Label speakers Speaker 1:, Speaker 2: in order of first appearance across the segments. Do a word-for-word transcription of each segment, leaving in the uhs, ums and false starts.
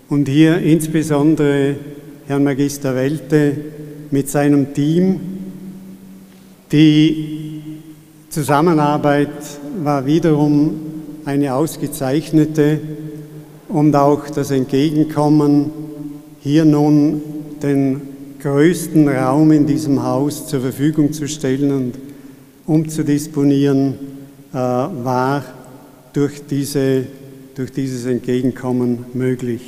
Speaker 1: und hier insbesondere Herrn Magister Welte mit seinem Team. Die Zusammenarbeit war wiederum eine ausgezeichnete und auch das Entgegenkommen, hier nun den größten Raum in diesem Haus zur Verfügung zu stellen und umzudisponieren, äh, war durch, diese, durch dieses Entgegenkommen möglich.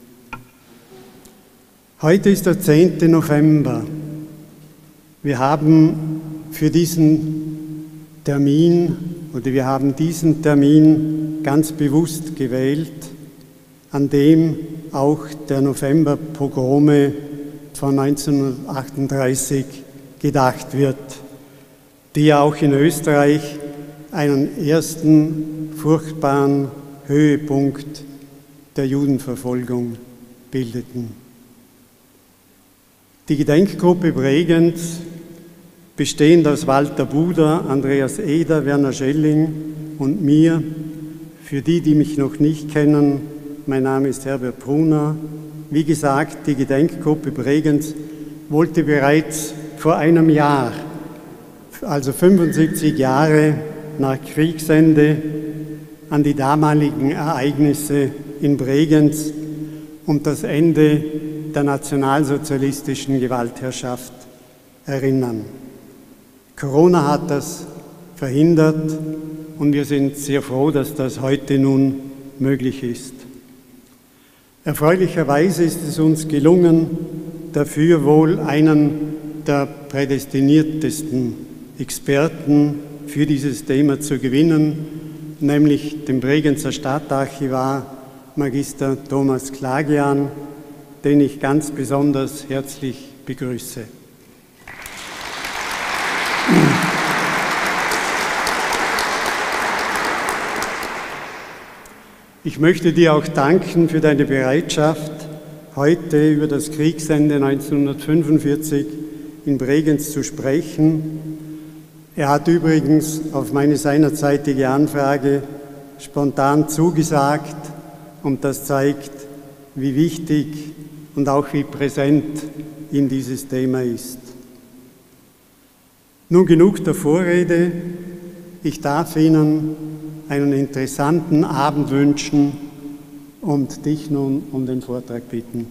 Speaker 1: Heute ist der zehnte November. Wir haben für diesen Termin, oder wir haben diesen Termin ganz bewusst gewählt, an dem auch der Novemberpogrome von neunzehnhundertachtunddreißig gedacht wird, die ja auch in Österreich einen ersten furchtbaren Höhepunkt der Judenverfolgung bildeten. Die Gedenkgruppe Bregenz, bestehend aus Walter Buder, Andreas Eder, Werner Schelling und mir, für die, die mich noch nicht kennen, mein Name ist Herbert Brunner. Wie gesagt, die Gedenkgruppe Bregenz wollte bereits vor einem Jahr, also fünfundsiebzig Jahre nach Kriegsende, an die damaligen Ereignisse in Bregenz und das Ende der nationalsozialistischen Gewaltherrschaft erinnern. Corona hat das verhindert und wir sind sehr froh, dass das heute nun möglich ist. Erfreulicherweise ist es uns gelungen, dafür wohl einen der prädestiniertesten Experten für dieses Thema zu gewinnen, nämlich den Bregenzer Stadtarchivar Magister Thomas Klagian, den ich ganz besonders herzlich begrüße. Ich möchte dir auch danken für deine Bereitschaft, heute über das Kriegsende neunzehnhundertfünfundvierzig in Bregenz zu sprechen. Er hat übrigens auf meine seinerzeitige Anfrage spontan zugesagt und das zeigt, wie wichtig und auch wie präsent ihm dieses Thema ist. Nun genug der Vorrede. Ich darf Ihnen einen interessanten Abend wünschen und dich nun um den Vortrag bitten.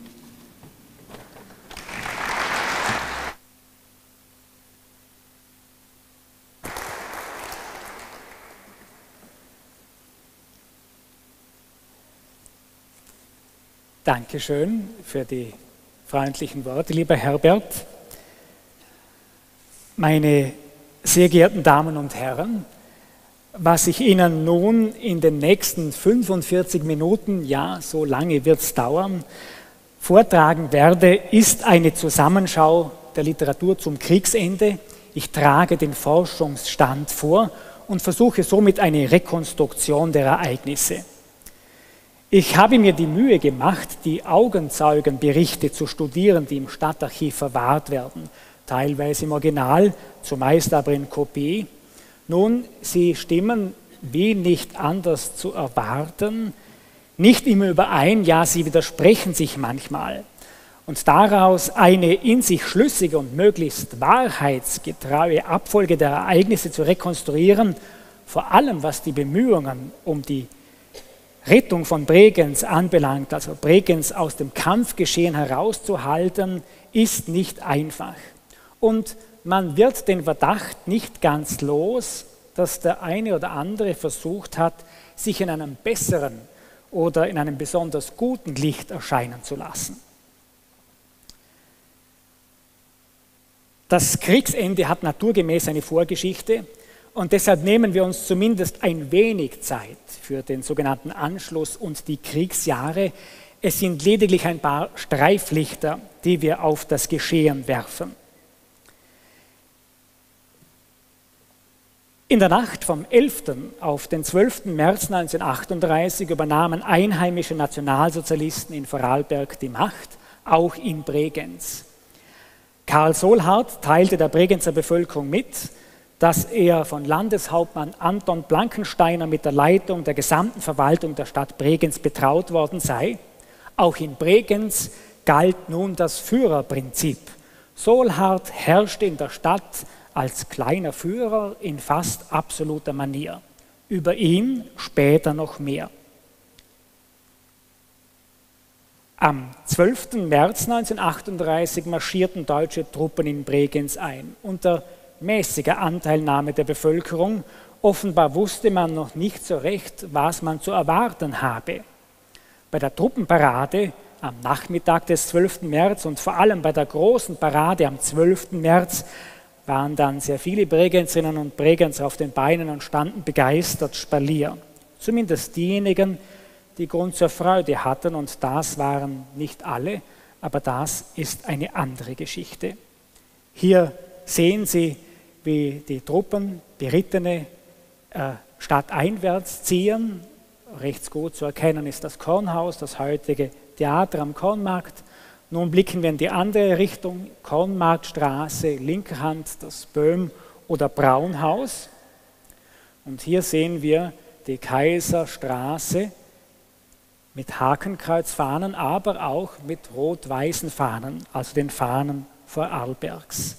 Speaker 2: Dankeschön für die freundlichen Worte, lieber Herbert. Meine sehr geehrten Damen und Herren, was ich Ihnen nun in den nächsten fünfundvierzig Minuten, ja, so lange wird es dauern, vortragen werde, ist eine Zusammenschau der Literatur zum Kriegsende. Ich trage den Forschungsstand vor und versuche somit eine Rekonstruktion der Ereignisse. Ich habe mir die Mühe gemacht, die Augenzeugenberichte zu studieren, die im Stadtarchiv verwahrt werden, teilweise im Original, zumeist aber in Kopie. Nun, sie stimmen, wie nicht anders zu erwarten, nicht immer überein, ja, sie widersprechen sich manchmal. Und daraus eine in sich schlüssige und möglichst wahrheitsgetreue Abfolge der Ereignisse zu rekonstruieren, vor allem was die Bemühungen um die Rettung von Bregenz anbelangt, also Bregenz aus dem Kampfgeschehen herauszuhalten, ist nicht einfach. Und man wird den Verdacht nicht ganz los, dass der eine oder andere versucht hat, sich in einem besseren oder in einem besonders guten Licht erscheinen zu lassen. Das Kriegsende hat naturgemäß eine Vorgeschichte und deshalb nehmen wir uns zumindest ein wenig Zeit für den sogenannten Anschluss und die Kriegsjahre. Es sind lediglich ein paar Streiflichter, die wir auf das Geschehen werfen. In der Nacht vom elften auf den zwölften März neunzehnhundertachtunddreißig übernahmen einheimische Nationalsozialisten in Vorarlberg die Macht, auch in Bregenz. Karl Solhardt teilte der Bregenzer Bevölkerung mit, dass er von Landeshauptmann Anton Blankensteiner mit der Leitung der gesamten Verwaltung der Stadt Bregenz betraut worden sei. Auch in Bregenz galt nun das Führerprinzip. Solhard herrschte in der Stadt als kleiner Führer in fast absoluter Manier. Über ihn später noch mehr. Am zwölften März neunzehnhundertachtunddreißig marschierten deutsche Truppen in Bregenz ein, unter mäßiger Anteilnahme der Bevölkerung. Offenbar wusste man noch nicht so recht, was man zu erwarten habe. Bei der Truppenparade am Nachmittag des zwölften März und vor allem bei der großen Parade am zwölften März waren dann sehr viele Bregenzerinnen und Bregenzer auf den Beinen und standen begeistert Spalier. Zumindest diejenigen, die Grund zur Freude hatten, und das waren nicht alle, aber das ist eine andere Geschichte. Hier sehen Sie, wie die Truppen, Berittene, äh, stadteinwärts ziehen. Rechts gut zu erkennen ist das Kornhaus, das heutige Theater am Kornmarkt. Nun blicken wir in die andere Richtung, Kornmarktstraße, linker Hand das Böhm- oder Braunhaus. Und hier sehen wir die Kaiserstraße mit Hakenkreuzfahnen, aber auch mit rot-weißen Fahnen, also den Fahnen Vorarlbergs.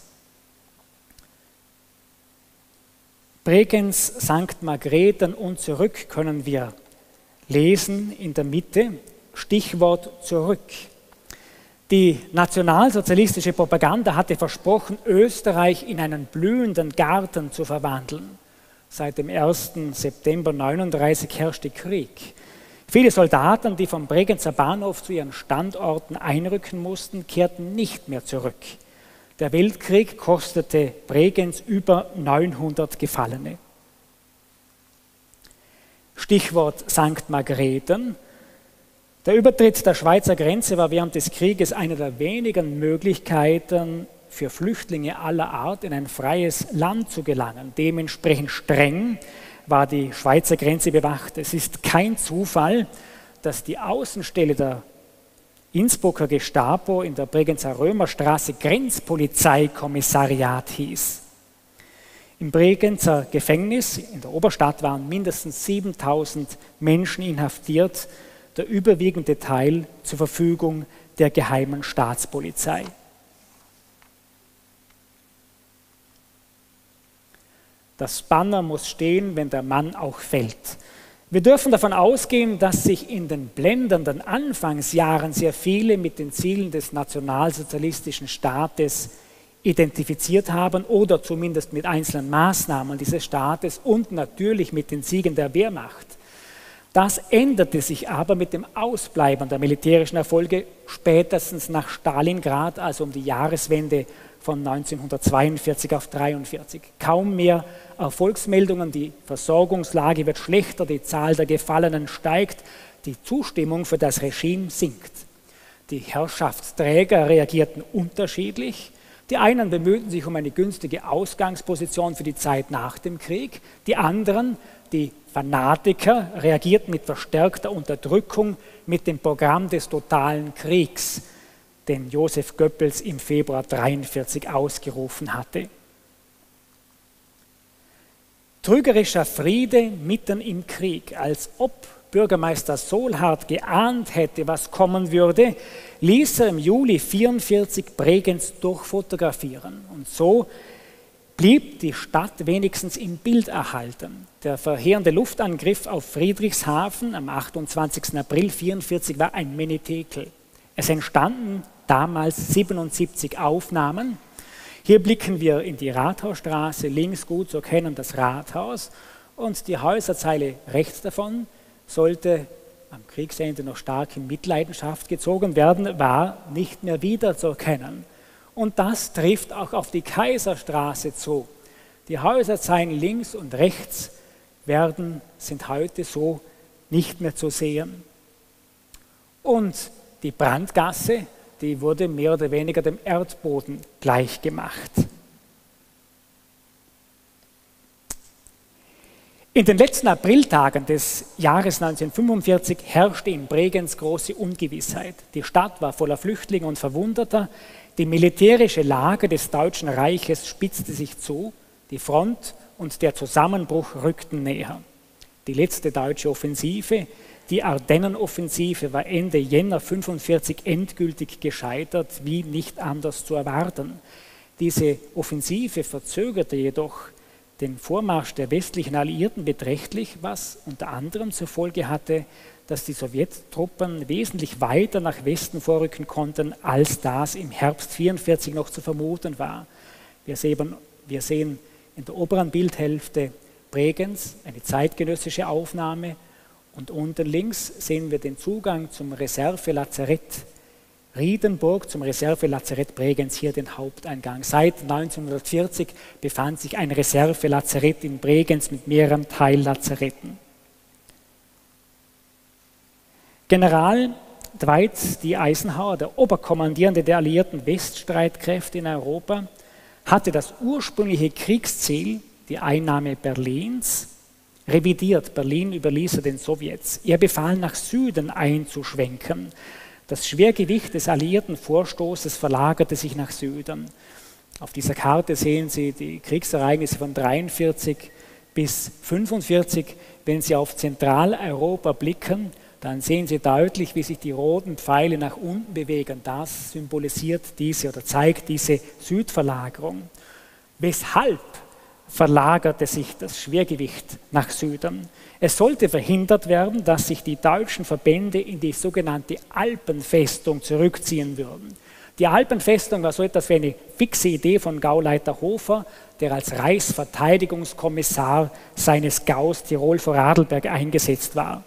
Speaker 2: Bregenz, Sankt Margrethen und zurück können wir lesen in der Mitte, Stichwort zurück. Die nationalsozialistische Propaganda hatte versprochen, Österreich in einen blühenden Garten zu verwandeln. Seit dem ersten September neununddreißig herrschte Krieg. Viele Soldaten, die vom Bregenzer Bahnhof zu ihren Standorten einrücken mussten, kehrten nicht mehr zurück. Der Weltkrieg kostete Bregenz über neunhundert Gefallene. Stichwort Sankt Margrethen. Der Übertritt der Schweizer Grenze war während des Krieges eine der wenigen Möglichkeiten für Flüchtlinge aller Art in ein freies Land zu gelangen. Dementsprechend streng war die Schweizer Grenze bewacht. Es ist kein Zufall, dass die Außenstelle der Innsbrucker Gestapo in der Bregenzer Römerstraße Grenzpolizeikommissariat hieß. Im Bregenzer Gefängnis in der Oberstadt waren mindestens siebentausend Menschen inhaftiert, der überwiegende Teil zur Verfügung der geheimen Staatspolizei. Das Banner muss stehen, wenn der Mann auch fällt. Wir dürfen davon ausgehen, dass sich in den blendenden Anfangsjahren sehr viele mit den Zielen des nationalsozialistischen Staates identifiziert haben oder zumindest mit einzelnen Maßnahmen dieses Staates und natürlich mit den Siegen der Wehrmacht. Das änderte sich aber mit dem Ausbleiben der militärischen Erfolge spätestens nach Stalingrad, also um die Jahreswende von neunzehnhundertzweiundvierzig auf dreiundvierzig. Kaum mehr Erfolgsmeldungen, die Versorgungslage wird schlechter, die Zahl der Gefallenen steigt, die Zustimmung für das Regime sinkt. Die Herrschaftsträger reagierten unterschiedlich. Die einen bemühten sich um eine günstige Ausgangsposition für die Zeit nach dem Krieg, die anderen, die Fanatiker, reagierten mit verstärkter Unterdrückung mit dem Programm des totalen Kriegs, den Josef Goebbels im Februar neunzehnhundertdreiundvierzig ausgerufen hatte. Trügerischer Friede mitten im Krieg, als ob Bürgermeister Solhard geahnt hätte, was kommen würde, ließ er im Juli neunzehnhundertvierundvierzig Bregenz durchfotografieren. Und so blieb die Stadt wenigstens im Bild erhalten. Der verheerende Luftangriff auf Friedrichshafen am achtundzwanzigsten April neunzehnhundertvierundvierzig war ein Menetekel. Es entstanden damals siebenundsiebzig Aufnahmen. Hier blicken wir in die Rathausstraße, links gut zu erkennen das Rathaus, und die Häuserzeile rechts davon sollte am Kriegsende noch stark in Mitleidenschaft gezogen werden, war nicht mehr wiederzuerkennen. Und das trifft auch auf die Kaiserstraße zu. Die Häuserzeilen links und rechts werden, sind heute so nicht mehr zu sehen. Und die Brandgasse, die wurde mehr oder weniger dem Erdboden gleichgemacht. In den letzten Apriltagen des Jahres neunzehnhundertfünfundvierzig herrschte in Bregenz große Ungewissheit. Die Stadt war voller Flüchtlinge und Verwundeter. Die militärische Lage des Deutschen Reiches spitzte sich zu. Die Front und der Zusammenbruch rückten näher. Die letzte deutsche Offensive Die Ardennenoffensive war Ende Jänner fünfundvierzig endgültig gescheitert, wie nicht anders zu erwarten. Diese Offensive verzögerte jedoch den Vormarsch der westlichen Alliierten beträchtlich, was unter anderem zur Folge hatte, dass die Sowjettruppen wesentlich weiter nach Westen vorrücken konnten, als das im Herbst vierundvierzig noch zu vermuten war. Wir sehen, wir sehen in der oberen Bildhälfte Bregenz, eine zeitgenössische Aufnahme, und unten links sehen wir den Zugang zum Reservelazarett Riedenburg, zum Reservelazarett Bregenz, hier den Haupteingang. Seit neunzehnhundertvierzig befand sich ein Reservelazarett in Bregenz mit mehreren Teillazaretten. General Dwight D. Eisenhower, der Oberkommandierende der alliierten Weststreitkräfte in Europa, hatte das ursprüngliche Kriegsziel, die Einnahme Berlins, revidiert. Berlin überließ er den Sowjets. Er befahl, nach Süden einzuschwenken. Das Schwergewicht des alliierten Vorstoßes verlagerte sich nach Süden. Auf dieser Karte sehen Sie die Kriegsereignisse von neunzehnhundertdreiundvierzig bis fünfundvierzig. Wenn Sie auf Zentraleuropa blicken, dann sehen Sie deutlich, wie sich die roten Pfeile nach unten bewegen. Das symbolisiert diese oder zeigt diese Südverlagerung. Weshalb verlagerte sich das Schwergewicht nach Süden? Es sollte verhindert werden, dass sich die deutschen Verbände in die sogenannte Alpenfestung zurückziehen würden. Die Alpenfestung war so etwas wie eine fixe Idee von Gauleiter Hofer, der als Reichsverteidigungskommissar seines Gaus Tirol vor Radlberg eingesetzt war.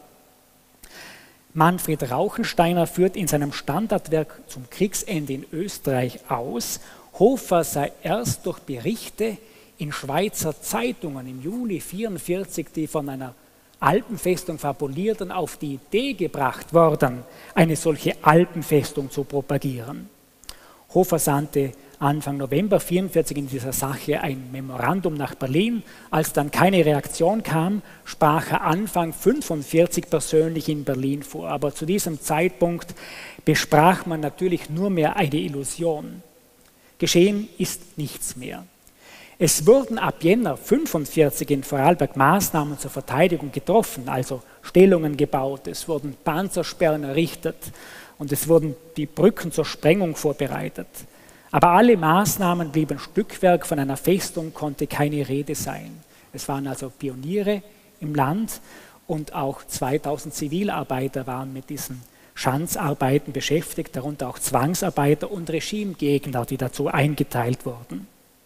Speaker 2: Manfred Rauchensteiner führt in seinem Standardwerk zum Kriegsende in Österreich aus, Hofer sei erst durch Berichte in Schweizer Zeitungen im Juli neunzehnhundertvierundvierzig, die von einer Alpenfestung fabulierten, auf die Idee gebracht worden, eine solche Alpenfestung zu propagieren. Hofer sandte Anfang November neunzehnhundertvierundvierzig in dieser Sache ein Memorandum nach Berlin. Als dann keine Reaktion kam, sprach er Anfang fünfundvierzig persönlich in Berlin vor. Aber zu diesem Zeitpunkt besprach man natürlich nur mehr eine Illusion. Geschehen ist nichts mehr. Es wurden ab Jänner fünfundvierzig in Vorarlberg Maßnahmen zur Verteidigung getroffen, also Stellungen gebaut, es wurden Panzersperren errichtet und es wurden die Brücken zur Sprengung vorbereitet. Aber alle Maßnahmen blieben Stückwerk, von einer Festung konnte keine Rede sein. Es waren also Pioniere im Land und auch zweitausend Zivilarbeiter waren mit diesen Schanzarbeiten beschäftigt, darunter auch Zwangsarbeiter und Regimegegner, die dazu eingeteilt wurden.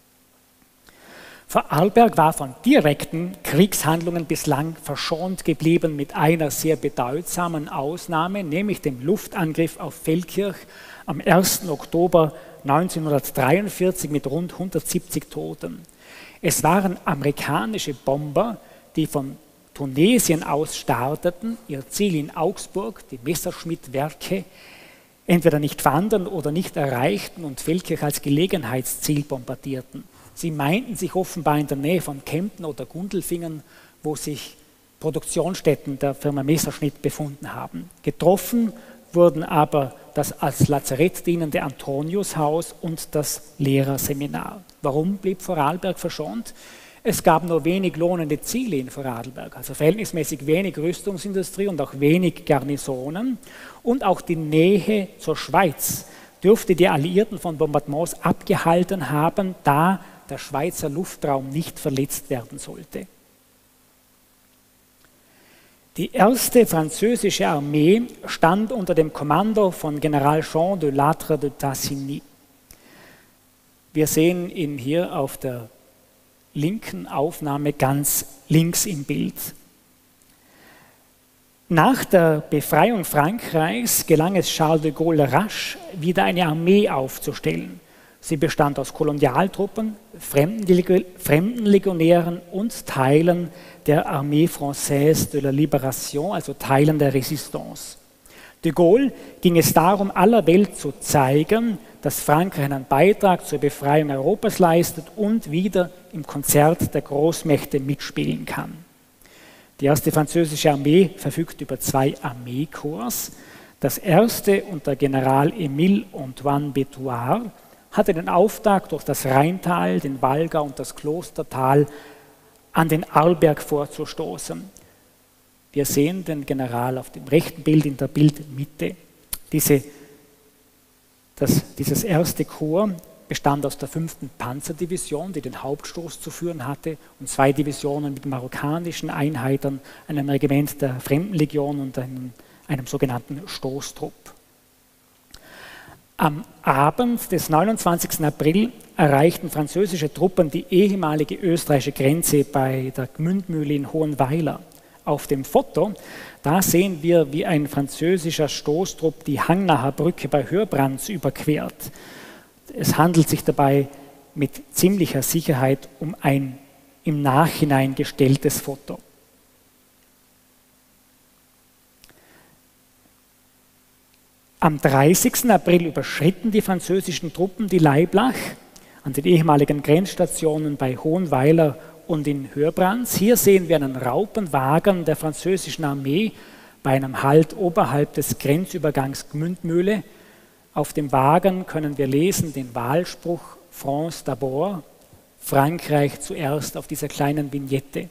Speaker 2: Vorarlberg war von direkten Kriegshandlungen bislang verschont geblieben, mit einer sehr bedeutsamen Ausnahme, nämlich dem Luftangriff auf Feldkirch am ersten Oktober neunzehnhundertdreiundvierzig mit rund hundertsiebzig Toten. Es waren amerikanische Bomber, die von Tunesien aus starteten, ihr Ziel in Augsburg, die Messerschmitt-Werke, entweder nicht fanden oder nicht erreichten und Feldkirch als Gelegenheitsziel bombardierten. Sie meinten sich offenbar in der Nähe von Kempten oder Gundelfingen, wo sich Produktionsstätten der Firma Messerschmitt befunden haben. Getroffen wurden aber das als Lazarett dienende Antoniushaus und das Lehrerseminar. Warum blieb Vorarlberg verschont? Es gab nur wenig lohnende Ziele in Vorarlberg, also verhältnismäßig wenig Rüstungsindustrie und auch wenig Garnisonen. Und auch die Nähe zur Schweiz dürfte die Alliierten von Bombardements abgehalten haben, da der Schweizer Luftraum nicht verletzt werden sollte. Die erste französische Armee stand unter dem Kommando von General Jean de Lattre de Tassigny. Wir sehen ihn hier auf der linken Aufnahme ganz links im Bild. Nach der Befreiung Frankreichs gelang es Charles de Gaulle rasch, wieder eine Armee aufzustellen. Sie bestand aus Kolonialtruppen, Fremdenlegionären und Teilen der Armée Française de la Libération, also Teilen der Resistance. De Gaulle ging es darum, aller Welt zu zeigen, dass Frankreich einen Beitrag zur Befreiung Europas leistet und wieder im Konzert der Großmächte mitspielen kann. Die erste französische Armee verfügt über zwei Armeekorps. Das erste unter General Émile Antoine Bétoir hatte den Auftrag, durch das Rheintal, den Valga und das Klostertal an den Arlberg vorzustoßen. Wir sehen den General auf dem rechten Bild in der Bildmitte. Diese, das, dieses erste Korps bestand aus der fünften Panzerdivision, die den Hauptstoß zu führen hatte, und zwei Divisionen mit marokkanischen Einheiten, einem Regiment der Fremdenlegion und einem, einem sogenannten Stoßtrupp. Am Abend des neunundzwanzigsten April erreichten französische Truppen die ehemalige österreichische Grenze bei der Gmündmühle in Hohenweiler. Auf dem Foto, da sehen wir, wie ein französischer Stoßtrupp die Hangnacher Brücke bei Hörbrands überquert. Es handelt sich dabei mit ziemlicher Sicherheit um ein im Nachhinein gestelltes Foto. Am dreißigsten April überschritten die französischen Truppen die Laiblach an den ehemaligen Grenzstationen bei Hohenweiler und in Hörbrands. Hier sehen wir einen Raupenwagen der französischen Armee bei einem Halt oberhalb des Grenzübergangs Gmündmühle. Auf dem Wagen können wir lesen den Wahlspruch France d'abord, Frankreich zuerst, auf dieser kleinen Vignette.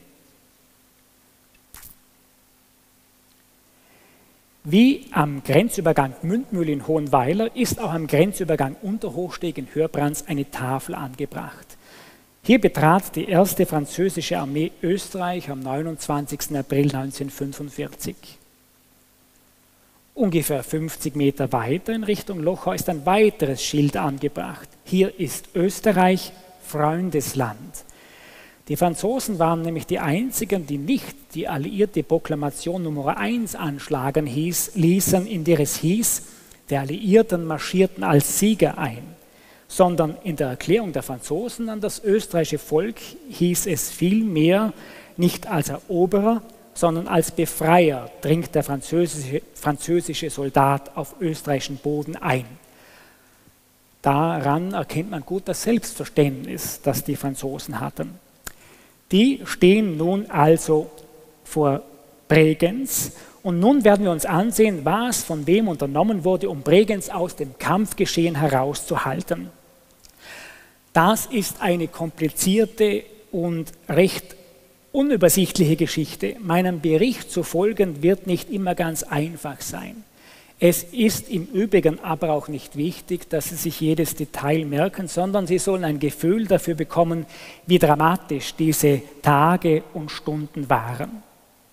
Speaker 2: Wie am Grenzübergang Gmündmühle in Hohenweiler ist auch am Grenzübergang Unterhochsteg in Hörbrands eine Tafel angebracht. Hier betrat die erste französische Armee Österreich am neunundzwanzigsten April neunzehnhundertfünfundvierzig. Ungefähr fünfzig Meter weiter in Richtung Lochau ist ein weiteres Schild angebracht. Hier ist Österreich Freundesland. Die Franzosen waren nämlich die einzigen, die nicht die alliierte Proklamation Nummer eins anschlagen hieß, ließen, in der es hieß, die Alliierten marschierten als Sieger ein, sondern in der Erklärung der Franzosen an das österreichische Volk hieß es vielmehr, nicht als Eroberer, sondern als Befreier dringt der französische, französische Soldat auf österreichischen Boden ein. Daran erkennt man gut das Selbstverständnis, das die Franzosen hatten. Die stehen nun also vor Bregenz und nun werden wir uns ansehen, was von wem unternommen wurde, um Bregenz aus dem Kampfgeschehen herauszuhalten. Das ist eine komplizierte und recht unübersichtliche Geschichte. Meinem Bericht zu folgen wird nicht immer ganz einfach sein. Es ist im Übrigen aber auch nicht wichtig, dass Sie sich jedes Detail merken, sondern Sie sollen ein Gefühl dafür bekommen, wie dramatisch diese Tage und Stunden waren.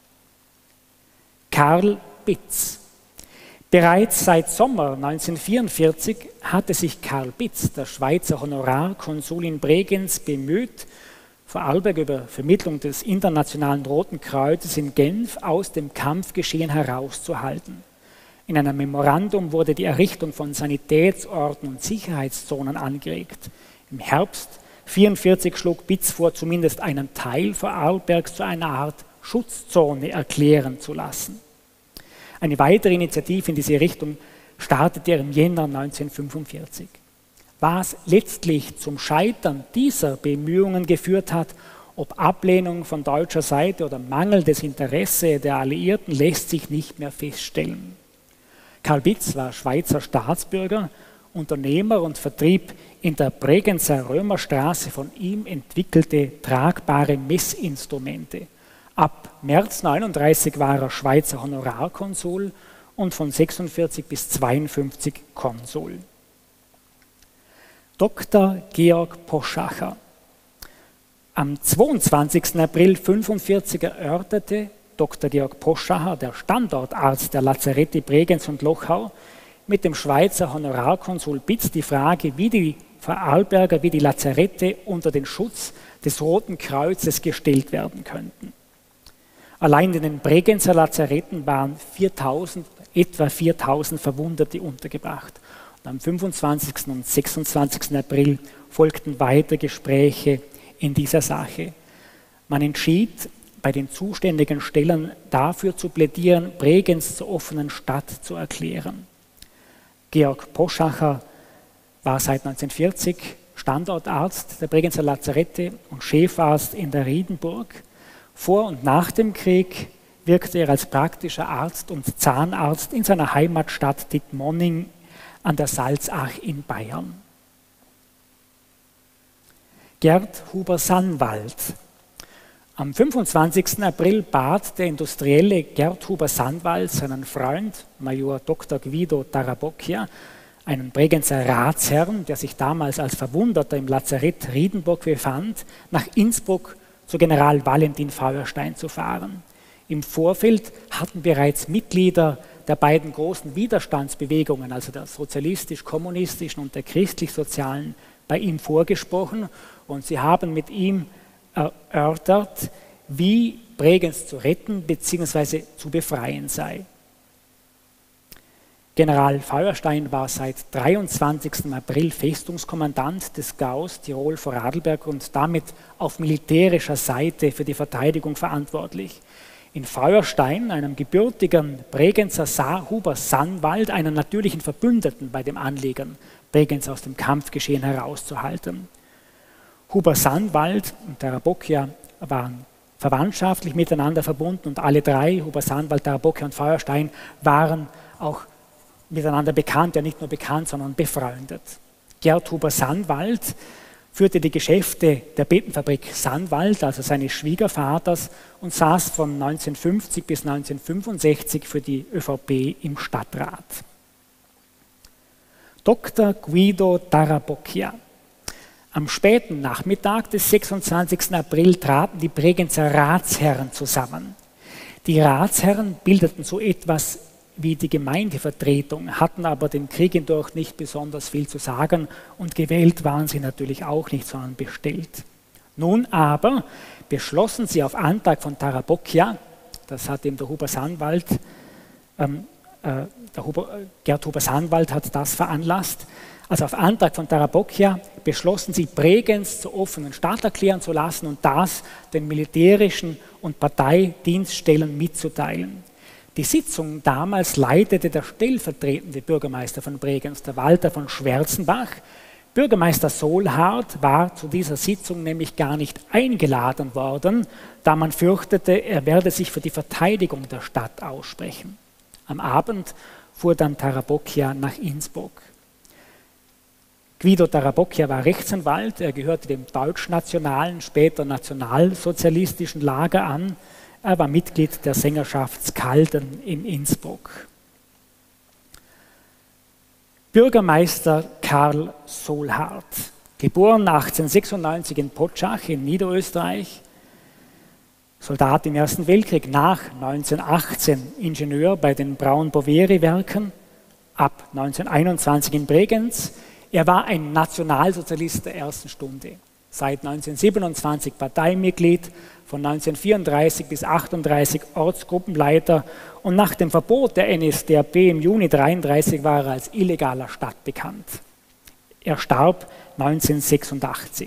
Speaker 2: Karl Bitz. Bereits seit Sommer neunzehnhundertvierundvierzig hatte sich Karl Bitz, der Schweizer Honorarkonsul in Bregenz, bemüht, Vorarlberg über Vermittlung des Internationalen Roten Kreuzes in Genf aus dem Kampfgeschehen herauszuhalten. In einem Memorandum wurde die Errichtung von Sanitätsorten und Sicherheitszonen angeregt. Im Herbst neunzehnhundertvierundvierzig schlug Bitz vor, zumindest einen Teil Vorarlbergs zu einer Art Schutzzone erklären zu lassen. Eine weitere Initiative in diese Richtung startete er im Jänner neunzehnhundertfünfundvierzig. Was letztlich zum Scheitern dieser Bemühungen geführt hat, ob Ablehnung von deutscher Seite oder mangelndes Interesse der Alliierten, lässt sich nicht mehr feststellen. Karl Bitz war Schweizer Staatsbürger, Unternehmer und vertrieb in der Bregenzer Römerstraße von ihm entwickelte tragbare Messinstrumente. Ab März neununddreißig war er Schweizer Honorarkonsul und von sechsundvierzig bis zweiundfünfzig Konsul. Doktor Georg Poschacher. Am zweiundzwanzigsten April neunzehnhundertfünfundvierzig erörterte Doktor Georg Poschacher, der Standortarzt der Lazarette Bregenz und Lochau, mit dem Schweizer Honorarkonsul Bitz die Frage, wie die Vorarlberger, wie die Lazarette unter den Schutz des Roten Kreuzes gestellt werden könnten. Allein in den Bregenzer Lazaretten waren viertausend, etwa viertausend Verwundete untergebracht. Und am fünfundzwanzigsten und sechsundzwanzigsten April folgten weitere Gespräche in dieser Sache. Man entschied, bei den zuständigen Stellen dafür zu plädieren, Bregenz zur offenen Stadt zu erklären. Georg Poschacher war seit neunzehnhundertvierzig Standortarzt der Bregenzer Lazarette und Chefarzt in der Riedenburg. Vor und nach dem Krieg wirkte er als praktischer Arzt und Zahnarzt in seiner Heimatstadt Dittmonning an der Salzach in Bayern. Gerd Huber-Sannwald. Am fünfundzwanzigsten April bat der Industrielle Gerd Huber-Sandwald seinen Freund, Major Doktor Guido Tarabocchia, einen Bregenzer Ratsherrn, der sich damals als Verwundeter im Lazarett Riedenburg befand, nach Innsbruck zu General Valentin Feuerstein zu fahren. Im Vorfeld hatten bereits Mitglieder der beiden großen Widerstandsbewegungen, also der sozialistisch-kommunistischen und der christlich-sozialen, bei ihm vorgesprochen und sie haben mit ihm erörtert, wie Bregenz zu retten bzw. zu befreien sei. General Feuerstein war seit dreiundzwanzigsten April Festungskommandant des Gaus Tirol-Vorarlberg und damit auf militärischer Seite für die Verteidigung verantwortlich. In Feuerstein, einem gebürtigen Bregenzer, sah Huber-Sandwald einen natürlichen Verbündeten bei dem Anliegen, Bregenz aus dem Kampfgeschehen herauszuhalten. Huber-Sandwald und Tarabocchia waren verwandtschaftlich miteinander verbunden und alle drei, Huber-Sandwald, Tarabocchia und Feuerstein, waren auch miteinander bekannt, ja nicht nur bekannt, sondern befreundet. Gerd Huber-Sandwald führte die Geschäfte der Betenfabrik Sandwald, also seines Schwiegervaters, und saß von neunzehnhundertfünfzig bis neunzehnhundertfünfundsechzig für die ÖVP im Stadtrat. Doktor Guido Tarabocchia. Am späten Nachmittag des sechsundzwanzigsten April traten die Bregenzer Ratsherren zusammen. Die Ratsherren bildeten so etwas wie die Gemeindevertretung, hatten aber dem Krieg hindurch nicht besonders viel zu sagen und gewählt waren sie natürlich auch nicht, sondern bestellt. Nun aber beschlossen sie auf Antrag von Tarabocchia, das hat eben der Huber-Sandwald, ähm, äh, der Huber, Gerd Huber-Sandwald hat das veranlasst, also auf Antrag von Tarabocchia beschlossen sie, Bregenz zur offenen Stadt erklären zu lassen und das den militärischen und Parteidienststellen mitzuteilen. Die Sitzung damals leitete der stellvertretende Bürgermeister von Bregenz, der Walter von Schwerzenbach. Bürgermeister Solhardt war zu dieser Sitzung nämlich gar nicht eingeladen worden, da man fürchtete, er werde sich für die Verteidigung der Stadt aussprechen. Am Abend fuhr dann Tarabocchia nach Innsbruck. Guido Tarabocchia war Rechtsanwalt, er gehörte dem deutschnationalen, später nationalsozialistischen Lager an. Er war Mitglied der Sängerschaft Skalden in Innsbruck. Bürgermeister Karl Solhardt, geboren achtzehnhundertsechsundneunzig in Potschach in Niederösterreich, Soldat im Ersten Weltkrieg, nach neunzehnhundertachtzehn Ingenieur bei den Braun-Boveri-Werken, ab neunzehnhunderteinundzwanzig in Bregenz. Er war ein Nationalsozialist der ersten Stunde. Seit neunzehnhundertsiebenundzwanzig Parteimitglied, von neunzehnhundertvierunddreißig bis achtunddreißig Ortsgruppenleiter und nach dem Verbot der N S D A P im Juni neunzehnhundertdreiunddreißig war er als illegaler stadtbekannt. Er starb neunzehnhundertsechsundachtzig.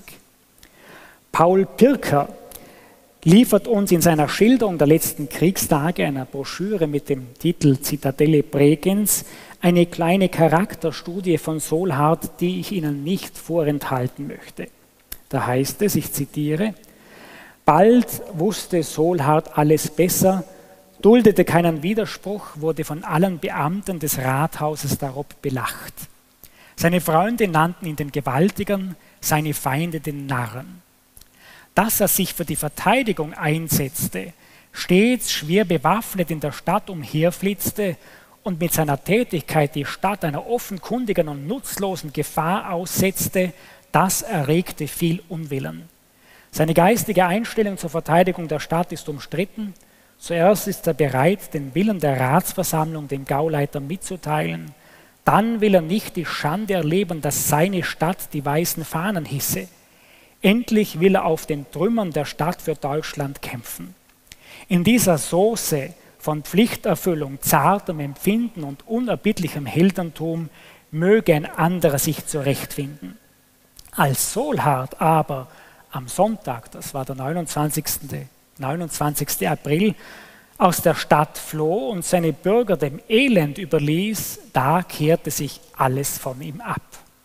Speaker 2: Paul Pirker liefert uns in seiner Schilderung der letzten Kriegstage, einer Broschüre mit dem Titel Zitadelle Bregenz, eine kleine Charakterstudie von Solhardt, die ich Ihnen nicht vorenthalten möchte. Da heißt es, ich zitiere, bald wusste Solhardt alles besser, duldete keinen Widerspruch, wurde von allen Beamten des Rathauses darob belacht. Seine Freunde nannten ihn den Gewaltigen, seine Feinde den Narren. Dass er sich für die Verteidigung einsetzte, stets schwer bewaffnet in der Stadt umherflitzte und mit seiner Tätigkeit die Stadt einer offenkundigen und nutzlosen Gefahr aussetzte, das erregte viel Unwillen. Seine geistige Einstellung zur Verteidigung der Stadt ist umstritten. Zuerst ist er bereit, den Willen der Ratsversammlung dem Gauleiter mitzuteilen. Dann will er nicht die Schande erleben, dass seine Stadt die weißen Fahnen hisse. Endlich will er auf den Trümmern der Stadt für Deutschland kämpfen. In dieser Soße von Pflichterfüllung, zartem Empfinden und unerbittlichem Heldentum möge ein anderer sich zurechtfinden. Als Solhardt aber am Sonntag, das war der neunundzwanzigste April, aus der Stadt floh und seine Bürger dem Elend überließ, da kehrte sich alles von ihm ab.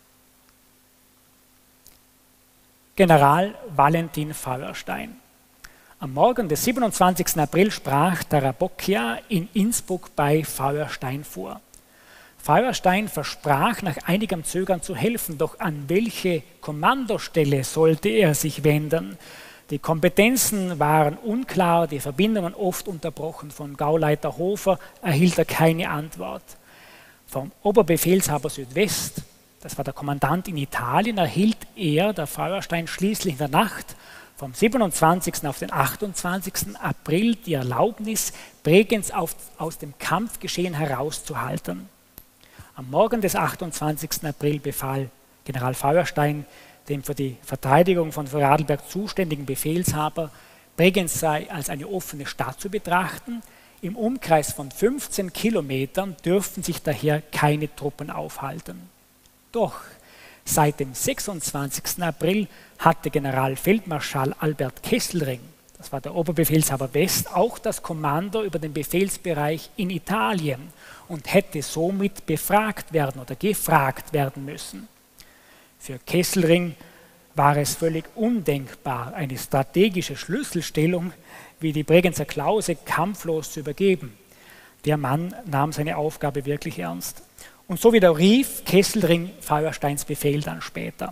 Speaker 2: General Valentin Feuerstein. Am Morgen des siebenundzwanzigsten April sprach Tarabocchia in Innsbruck bei Feuerstein vor. Feuerstein versprach nach einigem Zögern zu helfen, doch an welche Kommandostelle sollte er sich wenden? Die Kompetenzen waren unklar, die Verbindungen oft unterbrochen. Von Gauleiter Hofer erhielt er keine Antwort. Vom Oberbefehlshaber Südwest, das war der Kommandant in Italien, erhielt er, der Feuerstein, schließlich in der Nacht vom siebenundzwanzigsten auf den achtundzwanzigsten April die Erlaubnis, Bregenz auf, aus dem Kampfgeschehen herauszuhalten. Am Morgen des achtundzwanzigsten April befahl General Feuerstein dem für die Verteidigung von Vorarlberg zuständigen Befehlshaber, Bregenz sei als eine offene Stadt zu betrachten. Im Umkreis von fünfzehn Kilometern dürften sich daher keine Truppen aufhalten. Doch seit dem sechsundzwanzigsten April hatte Generalfeldmarschall Albert Kesselring, das war der Oberbefehlshaber West, auch das Kommando über den Befehlsbereich in Italien und hätte somit befragt werden oder gefragt werden müssen. Für Kesselring war es völlig undenkbar, eine strategische Schlüsselstellung wie die Bregenzer Klause kampflos zu übergeben. Der Mann nahm seine Aufgabe wirklich ernst. Und so widerrief Kesselring Feuersteins Befehl dann später.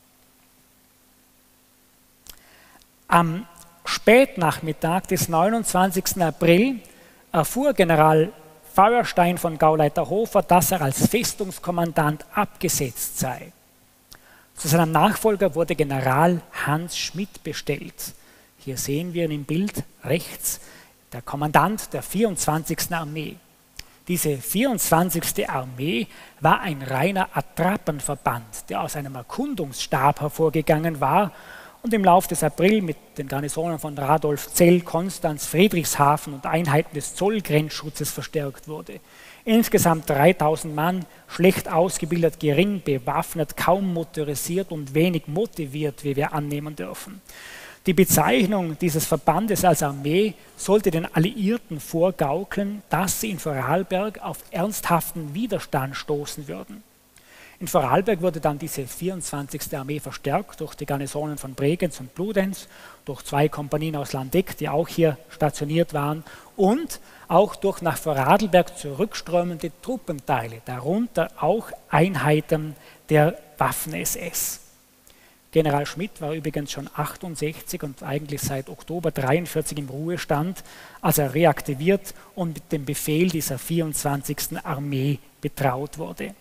Speaker 2: Am Spätnachmittag des neunundzwanzigsten April erfuhr General Feuerstein von Gauleiter Hofer, dass er als Festungskommandant abgesetzt sei. Zu seinem Nachfolger wurde General Hans Schmidt bestellt. Hier sehen wir ihn im Bild rechts, der Kommandant der vierundzwanzigsten Armee. Diese vierundzwanzigste Armee war ein reiner Attrappenverband, der aus einem Erkundungsstab hervorgegangen war und im Laufe des April mit den Garnisonen von Radolfzell, Konstanz, Friedrichshafen und Einheiten des Zollgrenzschutzes verstärkt wurde. Insgesamt dreitausend Mann, schlecht ausgebildet, gering bewaffnet, kaum motorisiert und wenig motiviert, wie wir annehmen dürfen. Die Bezeichnung dieses Verbandes als Armee sollte den Alliierten vorgaukeln, dass sie in Vorarlberg auf ernsthaften Widerstand stoßen würden. In Vorarlberg wurde dann diese vierundzwanzigste Armee verstärkt durch die Garnisonen von Bregenz und Bludenz, durch zwei Kompanien aus Landeck, die auch hier stationiert waren, und auch durch nach Vorarlberg zurückströmende Truppenteile, darunter auch Einheiten der Waffen-S S. General Schmidt war übrigens schon achtundsechzig und eigentlich seit Oktober dreiundvierzig im Ruhestand, als er reaktiviert und mit dem Befehl dieser vierundzwanzigsten Armee betraut wurde.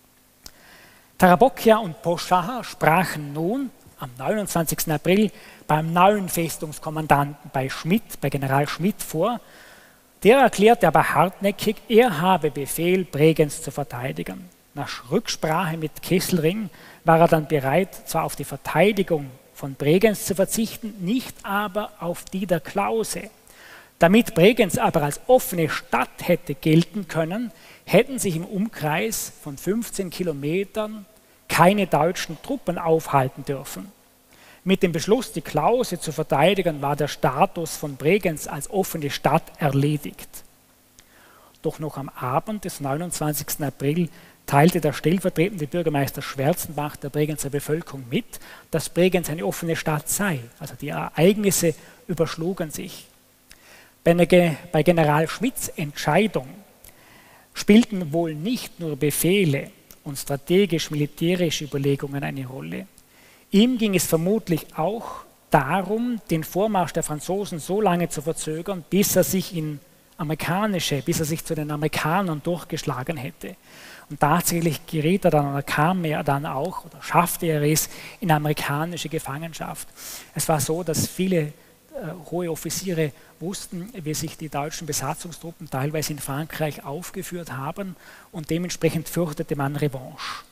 Speaker 2: Tarabocchia und Poschardt sprachen nun am neunundzwanzigsten April beim neuen Festungskommandanten bei Schmidt, bei General Schmidt vor. Der erklärte aber hartnäckig, er habe Befehl, Bregenz zu verteidigen. Nach Rücksprache mit Kesselring war er dann bereit, zwar auf die Verteidigung von Bregenz zu verzichten, nicht aber auf die der Klause. Damit Bregenz aber als offene Stadt hätte gelten können, hätten sich im Umkreis von fünfzehn Kilometern keine deutschen Truppen aufhalten dürfen. Mit dem Beschluss, die Klause zu verteidigen, war der Status von Bregenz als offene Stadt erledigt. Doch noch am Abend des neunundzwanzigsten April teilte der stellvertretende Bürgermeister Schwerzenbach der Bregenzer Bevölkerung mit, dass Bregenz eine offene Stadt sei. Also die Ereignisse überschlugen sich. Bei General Schmidts Entscheidung spielten wohl nicht nur Befehle und strategisch-militärische Überlegungen eine Rolle. Ihm ging es vermutlich auch darum, den Vormarsch der Franzosen so lange zu verzögern, bis er sich in amerikanische, bis er sich zu den Amerikanern durchgeschlagen hätte. Und tatsächlich geriet er dann oder kam er dann auch oder schaffte er es in amerikanische Gefangenschaft. Es war so, dass viele äh, hohe Offiziere wussten, wie sich die deutschen Besatzungstruppen teilweise in Frankreich aufgeführt haben und dementsprechend fürchtete man Revanche.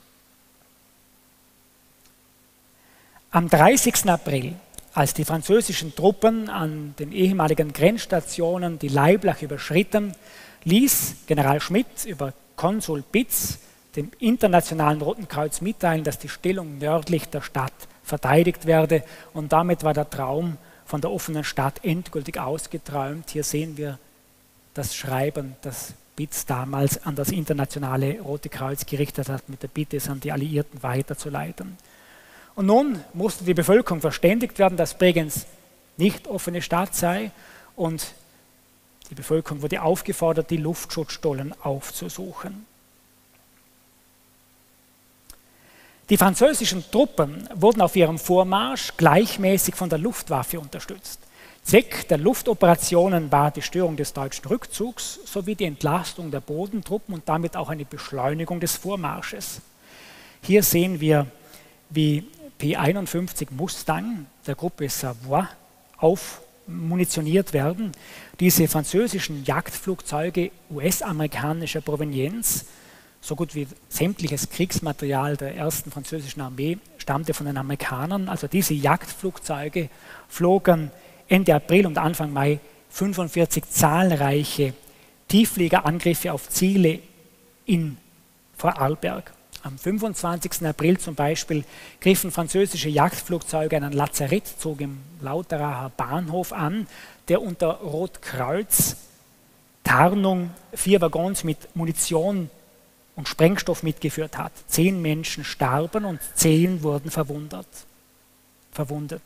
Speaker 2: Am dreißigsten April, als die französischen Truppen an den ehemaligen Grenzstationen die Laiblach überschritten, ließ General Schmidt über Konsul Pitz dem Internationalen Roten Kreuz mitteilen, dass die Stellung nördlich der Stadt verteidigt werde, und damit war der Traum von der offenen Stadt endgültig ausgeträumt. Hier sehen wir das Schreiben, das Pitz damals an das Internationale Rote Kreuz gerichtet hat, mit der Bitte, es an die Alliierten weiterzuleiten. Und nun musste die Bevölkerung verständigt werden, dass Bregenz nicht offene Stadt sei, und die Bevölkerung wurde aufgefordert, die Luftschutzstollen aufzusuchen. Die französischen Truppen wurden auf ihrem Vormarsch gleichmäßig von der Luftwaffe unterstützt. Zweck der Luftoperationen war die Störung des deutschen Rückzugs sowie die Entlastung der Bodentruppen und damit auch eine Beschleunigung des Vormarsches. Hier sehen wir, wie P einundfünfzig Mustang der Gruppe Savoy aufmunitioniert werden. Diese französischen Jagdflugzeuge U S-amerikanischer Provenienz, so gut wie sämtliches Kriegsmaterial der ersten französischen Armee stammte von den Amerikanern. Also diese Jagdflugzeuge flogen Ende April und Anfang Mai fünfundvierzig zahlreiche Tieffliegerangriffe auf Ziele in Vorarlberg. Am fünfundzwanzigsten April zum Beispiel griffen französische Jagdflugzeuge einen Lazarettzug im Lauteracher Bahnhof an, der unter Rotkreuz Tarnung vier Waggons mit Munition und Sprengstoff mitgeführt hat. Zehn Menschen starben und zehn wurden verwundet. verwundet.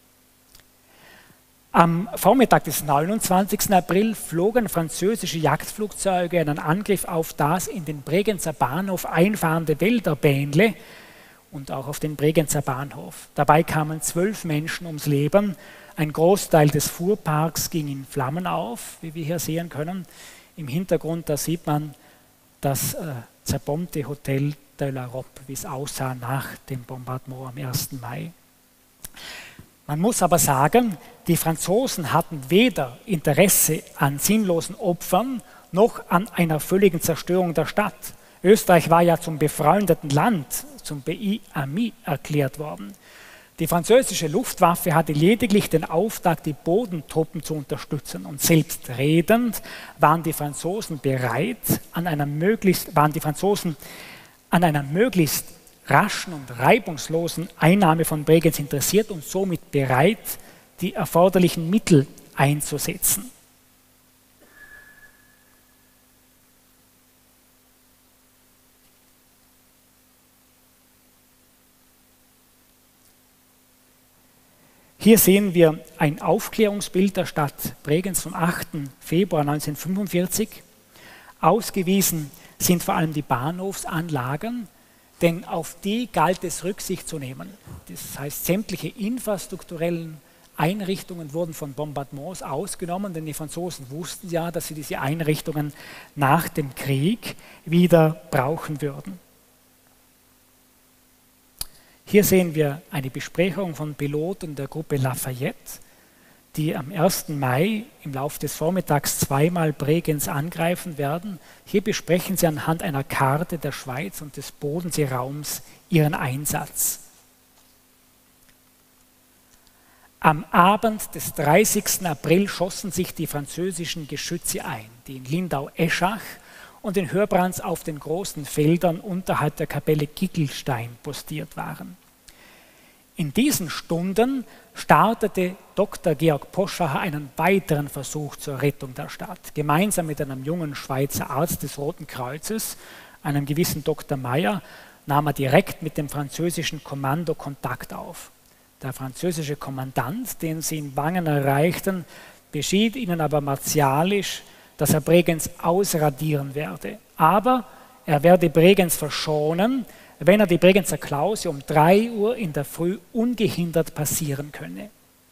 Speaker 2: Am Vormittag des neunundzwanzigsten April flogen französische Jagdflugzeuge einen Angriff auf das in den Bregenzer Bahnhof einfahrende Wälderbähnle und auch auf den Bregenzer Bahnhof. Dabei kamen zwölf Menschen ums Leben. Ein Großteil des Fuhrparks ging in Flammen auf, wie wir hier sehen können. Im Hintergrund, da sieht man das äh, zerbombte Hotel de la Robe, wie es aussah nach dem Bombardement am ersten Mai. Man muss aber sagen, die Franzosen hatten weder Interesse an sinnlosen Opfern noch an einer völligen Zerstörung der Stadt. Österreich war ja zum befreundeten Land, zum Pays ami erklärt worden. Die französische Luftwaffe hatte lediglich den Auftrag, die Bodentruppen zu unterstützen. Und selbstredend waren die Franzosen bereit, an einer möglichst, waren die Franzosen an einer möglichst raschen und reibungslosen Einnahme von Bregenz interessiert und somit bereit, die erforderlichen Mittel einzusetzen. Hier sehen wir ein Aufklärungsbild der Stadt Bregenz vom achten Februar neunzehnhundertfünfundvierzig. Ausgewiesen sind vor allem die Bahnhofsanlagen, denn auf die galt es Rücksicht zu nehmen. Das heißt, sämtliche infrastrukturellen Einrichtungen wurden von Bombardements ausgenommen, denn die Franzosen wussten ja, dass sie diese Einrichtungen nach dem Krieg wieder brauchen würden. Hier sehen wir eine Besprechung von Piloten der Gruppe Lafayette, die am ersten Mai im Laufe des Vormittags zweimal Bregenz angreifen werden. Hier besprechen sie anhand einer Karte der Schweiz und des Bodenseeraums ihren Einsatz. Am Abend des dreißigsten April schossen sich die französischen Geschütze ein, die in Lindau-Eschach und in Hörbrands auf den großen Feldern unterhalb der Kapelle Gickelstein postiert waren. In diesen Stunden startete Doktor Georg Poschacher einen weiteren Versuch zur Rettung der Stadt. Gemeinsam mit einem jungen Schweizer Arzt des Roten Kreuzes, einem gewissen Doktor Meyer, nahm er direkt mit dem französischen Kommando Kontakt auf. Der französische Kommandant, den sie in Wangen erreichten, beschied ihnen aber martialisch, dass er Bregenz ausradieren werde. Aber er werde Bregenz verschonen, wenn er die Bregenzer Klause um drei Uhr in der Früh ungehindert passieren könne.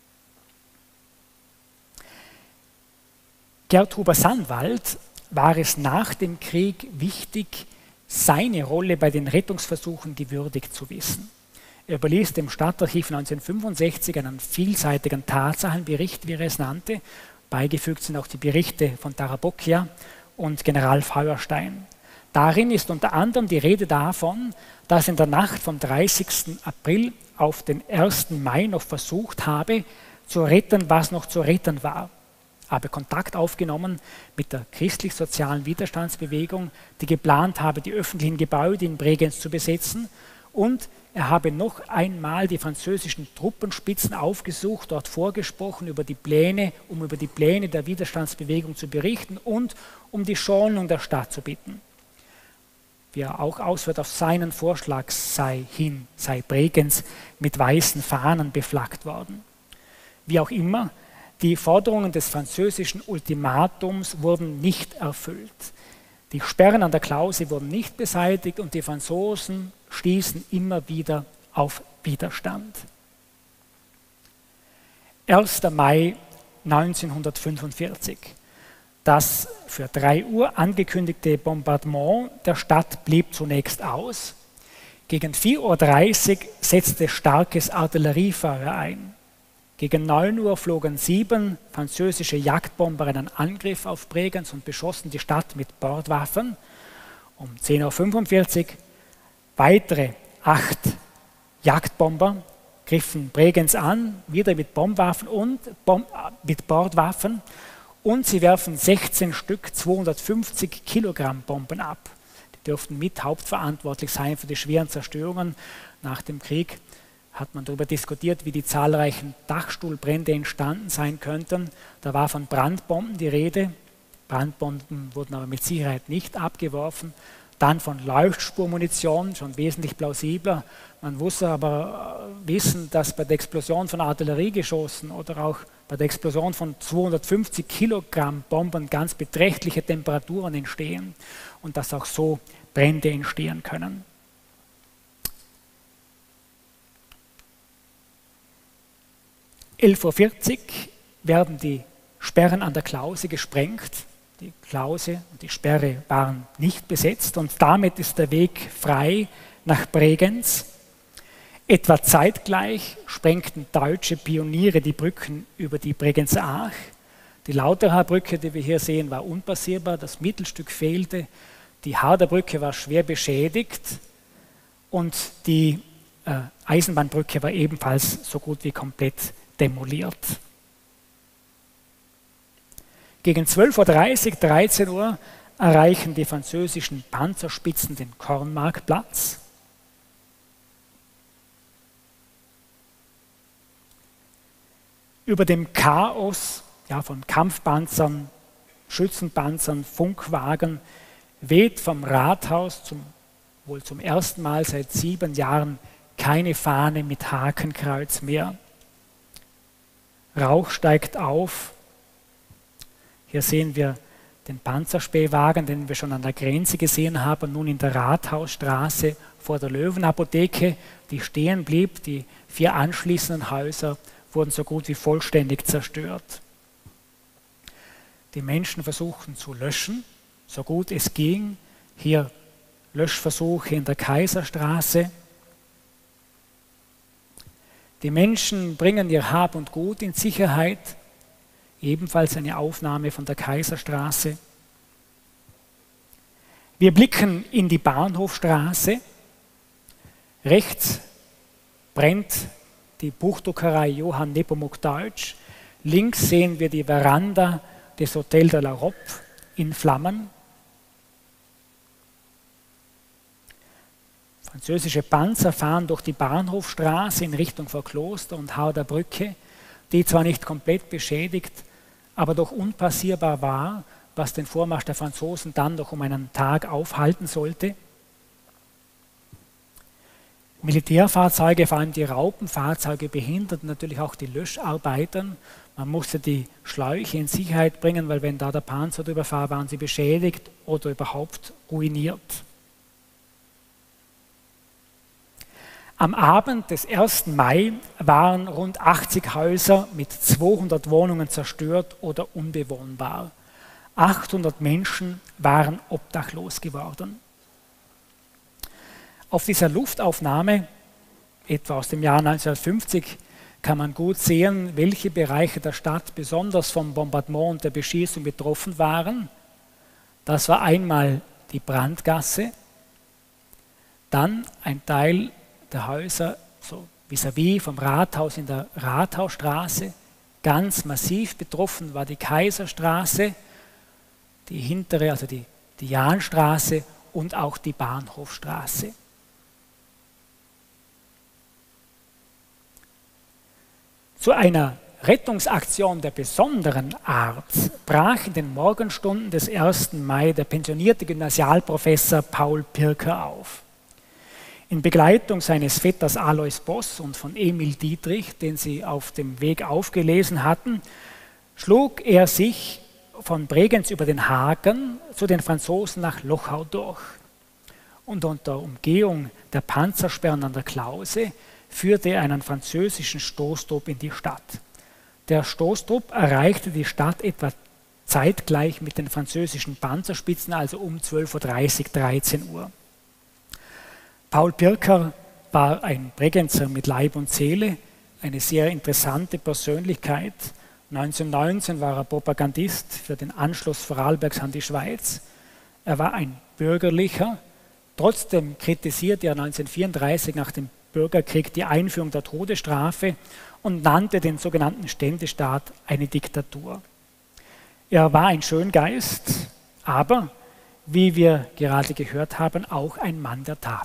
Speaker 2: Gerd Huber-Sannwald war es nach dem Krieg wichtig, seine Rolle bei den Rettungsversuchen gewürdigt zu wissen. Er überließ dem Stadtarchiv neunzehnhundertfünfundsechzig einen vielseitigen Tatsachenbericht, wie er es nannte. Beigefügt sind auch die Berichte von Tarabocchia und General Feuerstein. Darin ist unter anderem die Rede davon, dass in der Nacht vom dreißigsten April auf den ersten Mai noch versucht habe, zu retten, was noch zu retten war. Habe Kontakt aufgenommen mit der christlich-sozialen Widerstandsbewegung, die geplant habe, die öffentlichen Gebäude in Bregenz zu besetzen, und er habe noch einmal die französischen Truppenspitzen aufgesucht, dort vorgesprochen über die Pläne, um über die Pläne der Widerstandsbewegung zu berichten und um die Schonung der Stadt zu bitten. Wie er auch ausführt, auf seinen Vorschlag sei hin, sei Bregenz mit weißen Fahnen beflaggt worden. Wie auch immer, die Forderungen des französischen Ultimatums wurden nicht erfüllt. Die Sperren an der Klause wurden nicht beseitigt und die Franzosen stießen immer wieder auf Widerstand. erster Mai neunzehnhundertfünfundvierzig. Das für drei Uhr angekündigte Bombardement der Stadt blieb zunächst aus. Gegen vier Uhr dreißig setzte starkes Artilleriefeuer ein. Gegen neun Uhr flogen sieben französische Jagdbomber einen Angriff auf Bregenz und beschossen die Stadt mit Bordwaffen. Um zehn Uhr fünfundvierzig weitere acht Jagdbomber griffen Bregenz an, wieder mit Bombwaffen und Bom mit Bordwaffen, und sie werfen sechzehn Stück zweihundertfünfzig Kilogramm Bomben ab. Die dürften mit hauptverantwortlich sein für die schweren Zerstörungen. Nach dem Krieg hat man darüber diskutiert, wie die zahlreichen Dachstuhlbrände entstanden sein könnten. Da war von Brandbomben die Rede. Brandbomben wurden aber mit Sicherheit nicht abgeworfen. Dann von Leuchtspurmunition, schon wesentlich plausibler. Man muss aber wissen, dass bei der Explosion von Artilleriegeschossen oder auch bei der Explosion von zweihundertfünfzig Kilogramm Bomben ganz beträchtliche Temperaturen entstehen und dass auch so Brände entstehen können. elf Uhr vierzig werden die Sperren an der Klause gesprengt. Die Klause und die Sperre waren nicht besetzt und damit ist der Weg frei nach Bregenz. Etwa zeitgleich sprengten deutsche Pioniere die Brücken über die Bregenzer Aach. Die Lauterer Brücke, die wir hier sehen, war unpassierbar, das Mittelstück fehlte, die Harder Brücke war schwer beschädigt und die äh, Eisenbahnbrücke war ebenfalls so gut wie komplett demoliert. Gegen zwölf Uhr dreißig, dreizehn Uhr erreichen die französischen Panzerspitzen den Kornmarktplatz. Über dem Chaos ja, von Kampfpanzern, Schützenpanzern, Funkwagen weht vom Rathaus zum, wohl zum ersten Mal seit sieben Jahren keine Fahne mit Hakenkreuz mehr. Rauch steigt auf. Hier sehen wir den Panzerspähwagen, den wir schon an der Grenze gesehen haben, nun in der Rathausstraße vor der Löwenapotheke, die stehen blieb. Die vier anschließenden Häuser wurden so gut wie vollständig zerstört. Die Menschen versuchten zu löschen, so gut es ging. Hier Löschversuche in der Kaiserstraße. Die Menschen bringen ihr Hab und Gut in Sicherheit. Ebenfalls eine Aufnahme von der Kaiserstraße. Wir blicken in die Bahnhofstraße. Rechts brennt die Buchdruckerei Johann Nepomuk Deutsch. Links sehen wir die Veranda des Hotel de la Robe in Flammen. Französische Panzer fahren durch die Bahnhofstraße in Richtung vor Kloster und Harder Brücke, die zwar nicht komplett beschädigt, aber doch unpassierbar war, was den Vormarsch der Franzosen dann noch um einen Tag aufhalten sollte. Militärfahrzeuge, vor allem die Raupenfahrzeuge, behinderten natürlich auch die Löscharbeiten. Man musste die Schläuche in Sicherheit bringen, weil wenn da der Panzer drüber war, waren sie beschädigt oder überhaupt ruiniert. Am Abend des ersten Mai waren rund achtzig Häuser mit zweihundert Wohnungen zerstört oder unbewohnbar. achthundert Menschen waren obdachlos geworden. Auf dieser Luftaufnahme, etwa aus dem Jahr neunzehnhundertfünfzig, kann man gut sehen, welche Bereiche der Stadt besonders vom Bombardement und der Beschießung betroffen waren. Das war einmal die Brandgasse, dann ein Teil der Häuser so vis-à-vis vom Rathaus in der Rathausstraße. Ganz massiv betroffen war die Kaiserstraße, die hintere, also die, die Jahnstraße und auch die Bahnhofstraße. Zu einer Rettungsaktion der besonderen Art brach in den Morgenstunden des ersten Mai der pensionierte Gymnasialprofessor Paul Pirker auf. In Begleitung seines Vetters Alois Boss und von Emil Dietrich, den sie auf dem Weg aufgelesen hatten, schlug er sich von Bregenz über den Hagen zu den Franzosen nach Lochau durch. und unter Umgehung der Panzersperren an der Klause führte er einen französischen Stoßtrupp in die Stadt. Der Stoßtrupp erreichte die Stadt etwa zeitgleich mit den französischen Panzerspitzen, also um zwölf Uhr dreißig, dreizehn Uhr. Paul Birker war ein Bregenzer mit Leib und Seele, eine sehr interessante Persönlichkeit. neunzehnhundertneunzehn war er Propagandist für den Anschluss Vorarlbergs an die Schweiz. Er war ein Bürgerlicher. Trotzdem kritisierte er neunzehnhundertvierunddreißig nach dem Bürgerkrieg die Einführung der Todesstrafe und nannte den sogenannten Ständestaat eine Diktatur. Er war ein Schöngeist, aber, wie wir gerade gehört haben, auch ein Mann der Tat.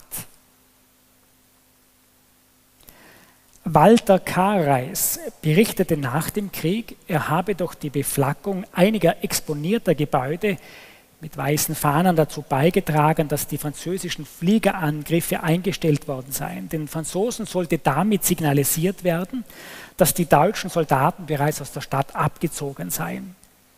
Speaker 2: Walter Kareis berichtete nach dem Krieg, er habe durch die Beflaggung einiger exponierter Gebäude mit weißen Fahnen dazu beigetragen, dass die französischen Fliegerangriffe eingestellt worden seien. Den Franzosen sollte damit signalisiert werden, dass die deutschen Soldaten bereits aus der Stadt abgezogen seien.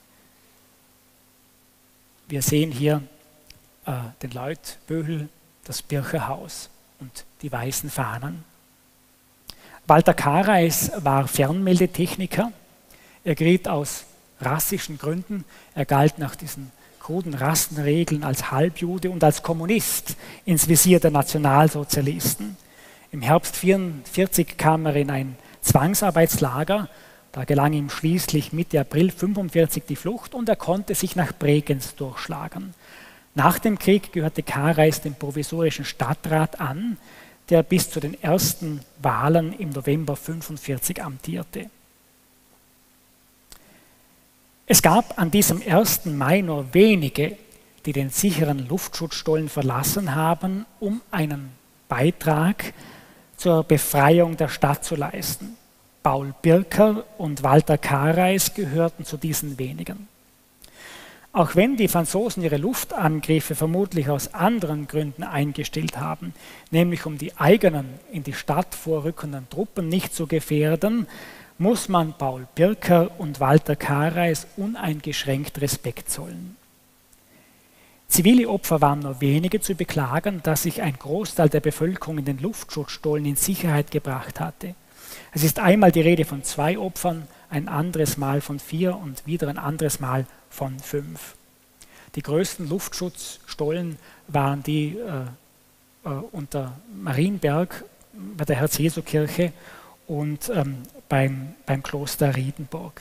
Speaker 2: Wir sehen hier äh, den Leutbühel, das Bircherhaus und die weißen Fahnen. Walter Kareis war Fernmeldetechniker. Er geriet aus rassischen Gründen, er galt nach diesen kruden Rassenregeln als Halbjude und als Kommunist ins Visier der Nationalsozialisten. Im Herbst neunzehnhundertvierundvierzig kam er in ein Zwangsarbeitslager. Da gelang ihm schließlich Mitte April neunzehnhundertfünfundvierzig die Flucht und er konnte sich nach Bregenz durchschlagen. Nach dem Krieg gehörte Kareis dem provisorischen Stadtrat an, der bis zu den ersten Wahlen im November neunzehnhundertfünfundvierzig amtierte. Es gab an diesem ersten Mai nur wenige, die den sicheren Luftschutzstollen verlassen haben, um einen Beitrag zur Befreiung der Stadt zu leisten. Paul Birker und Walter Kareis gehörten zu diesen wenigen. Auch wenn die Franzosen ihre Luftangriffe vermutlich aus anderen Gründen eingestellt haben, nämlich um die eigenen in die Stadt vorrückenden Truppen nicht zu gefährden, muss man Paul Birker und Walter Kareis uneingeschränkt Respekt zollen. Zivile Opfer waren nur wenige zu beklagen, da sich ein Großteil der Bevölkerung in den Luftschutzstollen in Sicherheit gebracht hatte. Es ist einmal die Rede von zwei Opfern, ein anderes Mal von vier und wieder ein anderes Mal von fünf. Die größten Luftschutzstollen waren die äh, äh, unter Marienberg bei der Herz-Jesu-Kirche und ähm, beim, beim Kloster Riedenburg.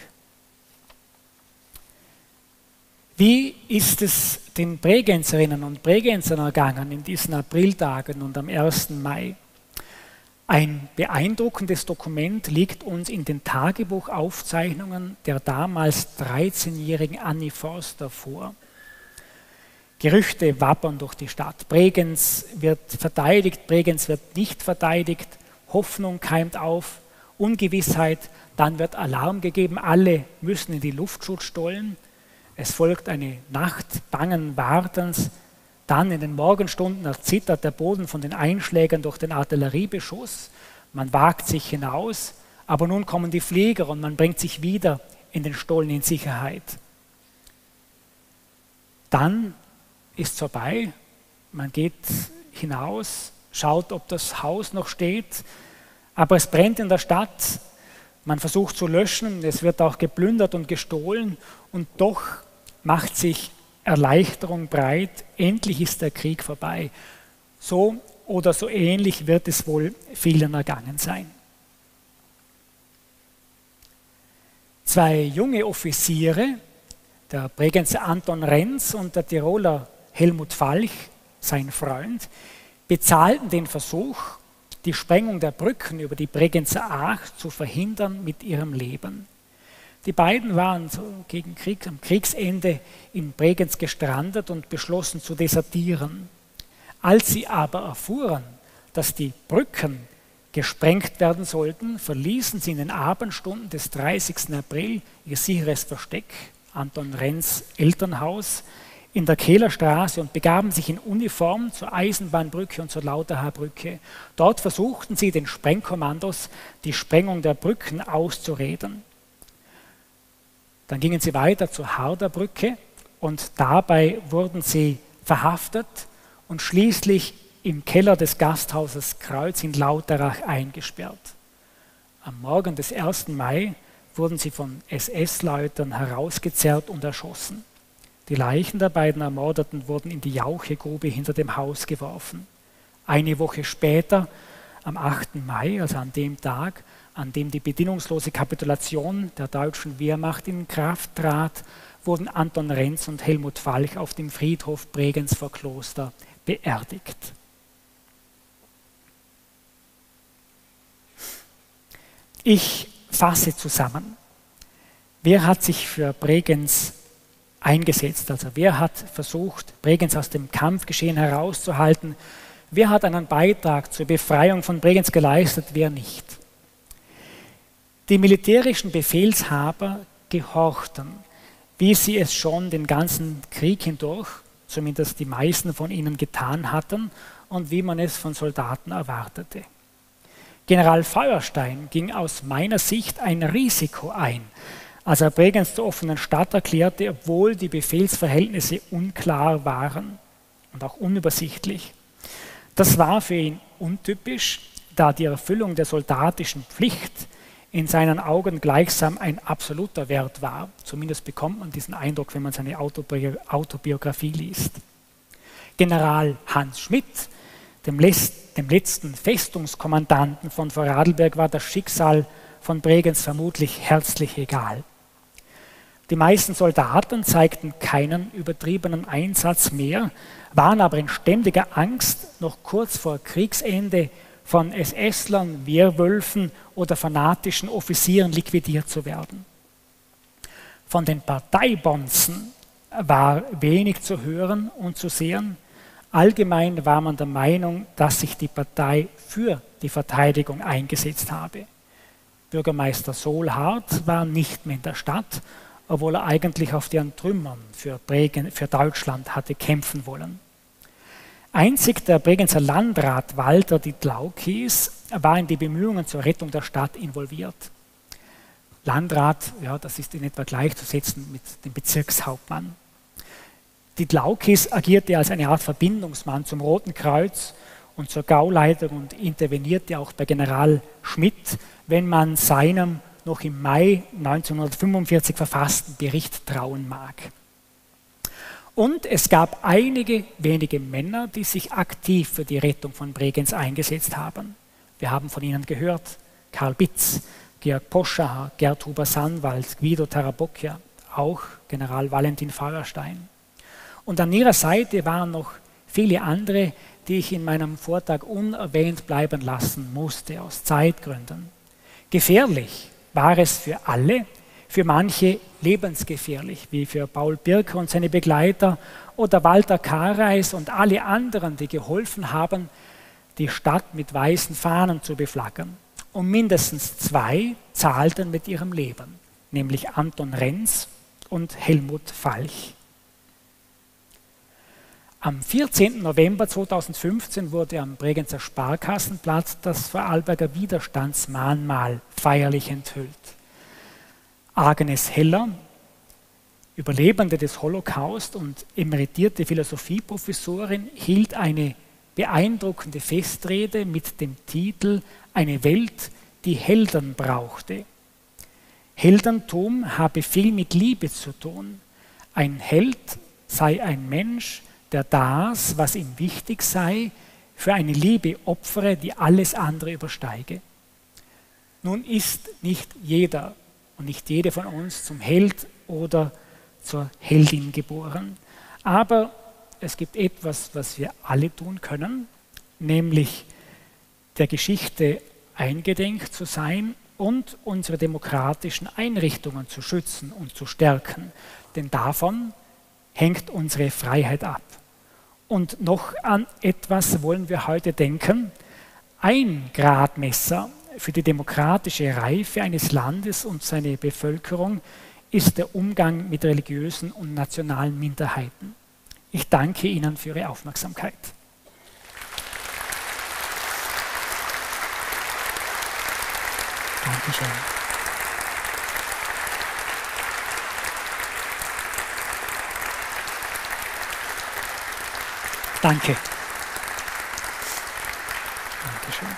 Speaker 2: Wie ist es den Bregenzerinnen und Bregenzern ergangen in diesen Apriltagen und am ersten Mai? Ein beeindruckendes Dokument liegt uns in den Tagebuchaufzeichnungen der damals dreizehnjährigen Annie Forster vor. Gerüchte wappern durch die Stadt. Bregenz wird verteidigt, Bregenz wird nicht verteidigt, Hoffnung keimt auf, Ungewissheit, dann wird Alarm gegeben, alle müssen in die Luftschutzstollen. Es folgt eine Nacht bangen Wartens. Dann in den Morgenstunden erzittert der Boden von den Einschlägen durch den Artilleriebeschuss. Man wagt sich hinaus, aber nun kommen die Flieger und man bringt sich wieder in den Stollen in Sicherheit. Dann ist es vorbei, man geht hinaus, schaut, ob das Haus noch steht, aber es brennt in der Stadt. Man versucht zu löschen, es wird auch geplündert und gestohlen und doch macht sich Erleichterung breit, endlich ist der Krieg vorbei. So oder so ähnlich wird es wohl vielen ergangen sein. Zwei junge Offiziere, der Bregenzer Anton Renz und der Tiroler Helmut Falch, sein Freund, bezahlten den Versuch, die Sprengung der Brücken über die Bregenzer Aach zu verhindern mit ihrem Leben. Die beiden waren so gegen Krieg, am Kriegsende in Bregenz gestrandet und beschlossen zu desertieren. Als sie aber erfuhren, dass die Brücken gesprengt werden sollten, verließen sie in den Abendstunden des dreißigsten April ihr sicheres Versteck, Anton Renz' Elternhaus, in der Kehlerstraße und begaben sich in Uniform zur Eisenbahnbrücke und zur Lauterhaarbrücke. Dort versuchten sie, den Sprengkommandos die Sprengung der Brücken auszureden. Dann gingen sie weiter zur Harderbrücke und dabei wurden sie verhaftet und schließlich im Keller des Gasthauses Kreuz in Lauterach eingesperrt. Am Morgen des ersten Mai wurden sie von S S-Leuten herausgezerrt und erschossen. Die Leichen der beiden Ermordeten wurden in die Jauchegrube hinter dem Haus geworfen. Eine Woche später, am achten Mai, also an dem Tag, an dem die bedingungslose Kapitulation der deutschen Wehrmacht in Kraft trat, wurden Anton Renz und Helmut Falch auf dem Friedhof Bregenz vor Kloster beerdigt. Ich fasse zusammen. Wer hat sich für Bregenz eingesetzt? Also wer hat versucht, Bregenz aus dem Kampfgeschehen herauszuhalten? Wer hat einen Beitrag zur Befreiung von Bregenz geleistet? Wer nicht? Die militärischen Befehlshaber gehorchten, wie sie es schon den ganzen Krieg hindurch, zumindest die meisten von ihnen, getan hatten und wie man es von Soldaten erwartete. General Feuerstein ging aus meiner Sicht ein Risiko ein, als er Bregenz zur offenen Stadt erklärte, obwohl die Befehlsverhältnisse unklar waren und auch unübersichtlich. Das war für ihn untypisch, da die Erfüllung der soldatischen Pflicht in seinen Augen gleichsam ein absoluter Wert war. Zumindest bekommt man diesen Eindruck, wenn man seine Autobi- Autobiografie liest. General Hans Schmidt, dem, Les- dem letzten Festungskommandanten von Vorarlberg, war das Schicksal von Bregenz vermutlich herzlich egal. Die meisten Soldaten zeigten keinen übertriebenen Einsatz mehr, waren aber in ständiger Angst, noch kurz vor Kriegsende von S S-Lern, Wehrwölfen oder fanatischen Offizieren liquidiert zu werden. Von den Parteibonzen war wenig zu hören und zu sehen. Allgemein war man der Meinung, dass sich die Partei für die Verteidigung eingesetzt habe. Bürgermeister Solhardt war nicht mehr in der Stadt, obwohl er eigentlich auf deren Trümmern für, Bregen, für Deutschland hatte kämpfen wollen. Einzig der Bregenzer Landrat Walter Dietlaukis war in die Bemühungen zur Rettung der Stadt involviert. Landrat, ja, das ist in etwa gleichzusetzen mit dem Bezirkshauptmann. Dietlaukis agierte als eine Art Verbindungsmann zum Roten Kreuz und zur Gauleitung und intervenierte auch bei General Schmidt, wenn man seinem noch im Mai neunzehnhundertfünfundvierzig verfassten Bericht trauen mag. Und es gab einige wenige Männer, die sich aktiv für die Rettung von Bregenz eingesetzt haben. Wir haben von ihnen gehört: Karl Bitz, Georg Poscher, Gerd Huber-Sandwald, Guido Tarabocchia, auch General Valentin Feuerstein. Und an ihrer Seite waren noch viele andere, die ich in meinem Vortrag unerwähnt bleiben lassen musste, aus Zeitgründen. Gefährlich war es für alle, für manche lebensgefährlich, wie für Paul Birker und seine Begleiter oder Walter Kareis und alle anderen, die geholfen haben, die Stadt mit weißen Fahnen zu beflaggen. Und mindestens zwei zahlten mit ihrem Leben, nämlich Anton Renz und Helmut Falch. Am vierzehnten November zweitausendfünfzehn wurde am Bregenzer Sparkassenplatz das Vorarlberger Widerstandsmahnmal feierlich enthüllt. Agnes Heller, Überlebende des Holocaust und emeritierte Philosophieprofessorin, hielt eine beeindruckende Festrede mit dem Titel „Eine Welt, die Helden brauchte“. Heldentum habe viel mit Liebe zu tun. Ein Held sei ein Mensch, der das, was ihm wichtig sei, für eine Liebe opfere, die alles andere übersteige. Nun ist nicht jeder und nicht jede von uns zum Held oder zur Heldin geboren, aber es gibt etwas, was wir alle tun können, nämlich der Geschichte eingedenk zu sein und unsere demokratischen Einrichtungen zu schützen und zu stärken, denn davon hängt unsere Freiheit ab. Und noch an etwas wollen wir heute denken: Ein Gradmesser für die demokratische Reife eines Landes und seine Bevölkerung ist der Umgang mit religiösen und nationalen Minderheiten. Ich danke Ihnen für Ihre Aufmerksamkeit. Dankeschön. Danke. Dankeschön.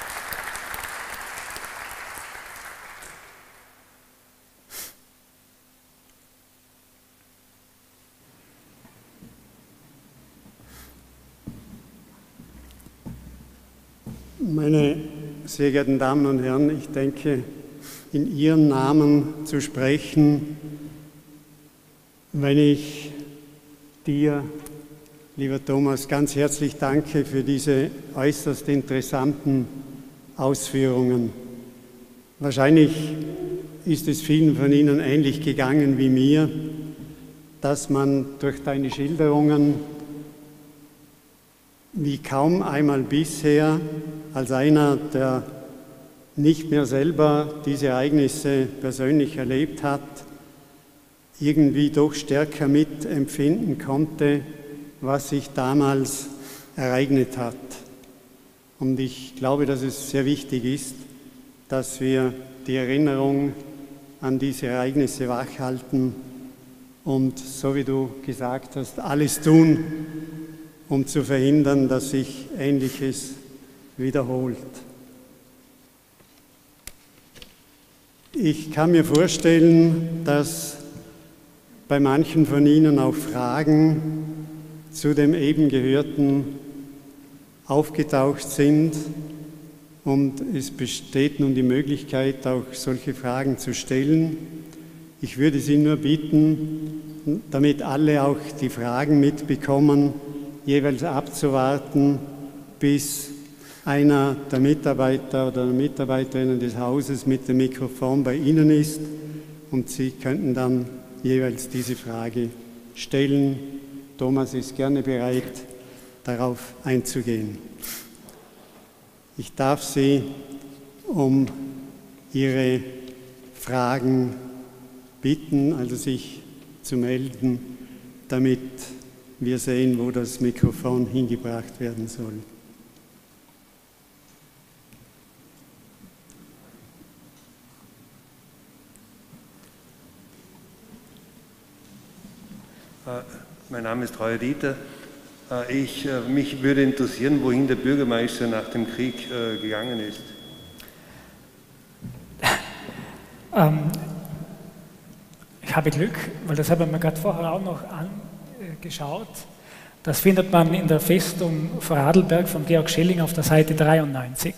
Speaker 1: Meine sehr geehrten Damen und Herren, ich denke, in Ihrem Namen zu sprechen, wenn ich dir, lieber Thomas, ganz herzlich danke für diese äußerst interessanten Ausführungen. Wahrscheinlich ist es vielen von Ihnen ähnlich gegangen wie mir, dass man durch deine Schilderungen wie kaum einmal bisher als einer, der nicht mehr selber diese Ereignisse persönlich erlebt hat, irgendwie doch stärker mitempfinden konnte, was sich damals ereignet hat. Und ich glaube, dass es sehr wichtig ist, dass wir die Erinnerung an diese Ereignisse wachhalten und, so wie du gesagt hast, alles tun, um zu verhindern, dass sich Ähnliches wiederholt. Ich kann mir vorstellen, dass bei manchen von Ihnen auch Fragen zu dem eben Gehörten aufgetaucht sind und es besteht nun die Möglichkeit, auch solche Fragen zu stellen. Ich würde Sie nur bitten, damit alle auch die Fragen mitbekommen, jeweils abzuwarten, bis einer der Mitarbeiter oder der Mitarbeiterinnen des Hauses mit dem Mikrofon bei Ihnen ist und Sie könnten dann jeweils diese Frage stellen. Thomas ist gerne bereit, darauf einzugehen. Ich darf Sie um Ihre Fragen bitten, also sich zu melden, damit wir sehen, wo das Mikrofon hingebracht werden soll.
Speaker 3: Mein Name ist Heuer Dieter. Ich, mich würde interessieren, wohin der Bürgermeister nach dem Krieg gegangen ist.
Speaker 2: Ähm, ich habe Glück, weil das habe ich mir gerade vorher auch noch angeschaut. Das findet man in der Festung Vorarlberg von Georg Schelling auf der Seite dreiundneunzig.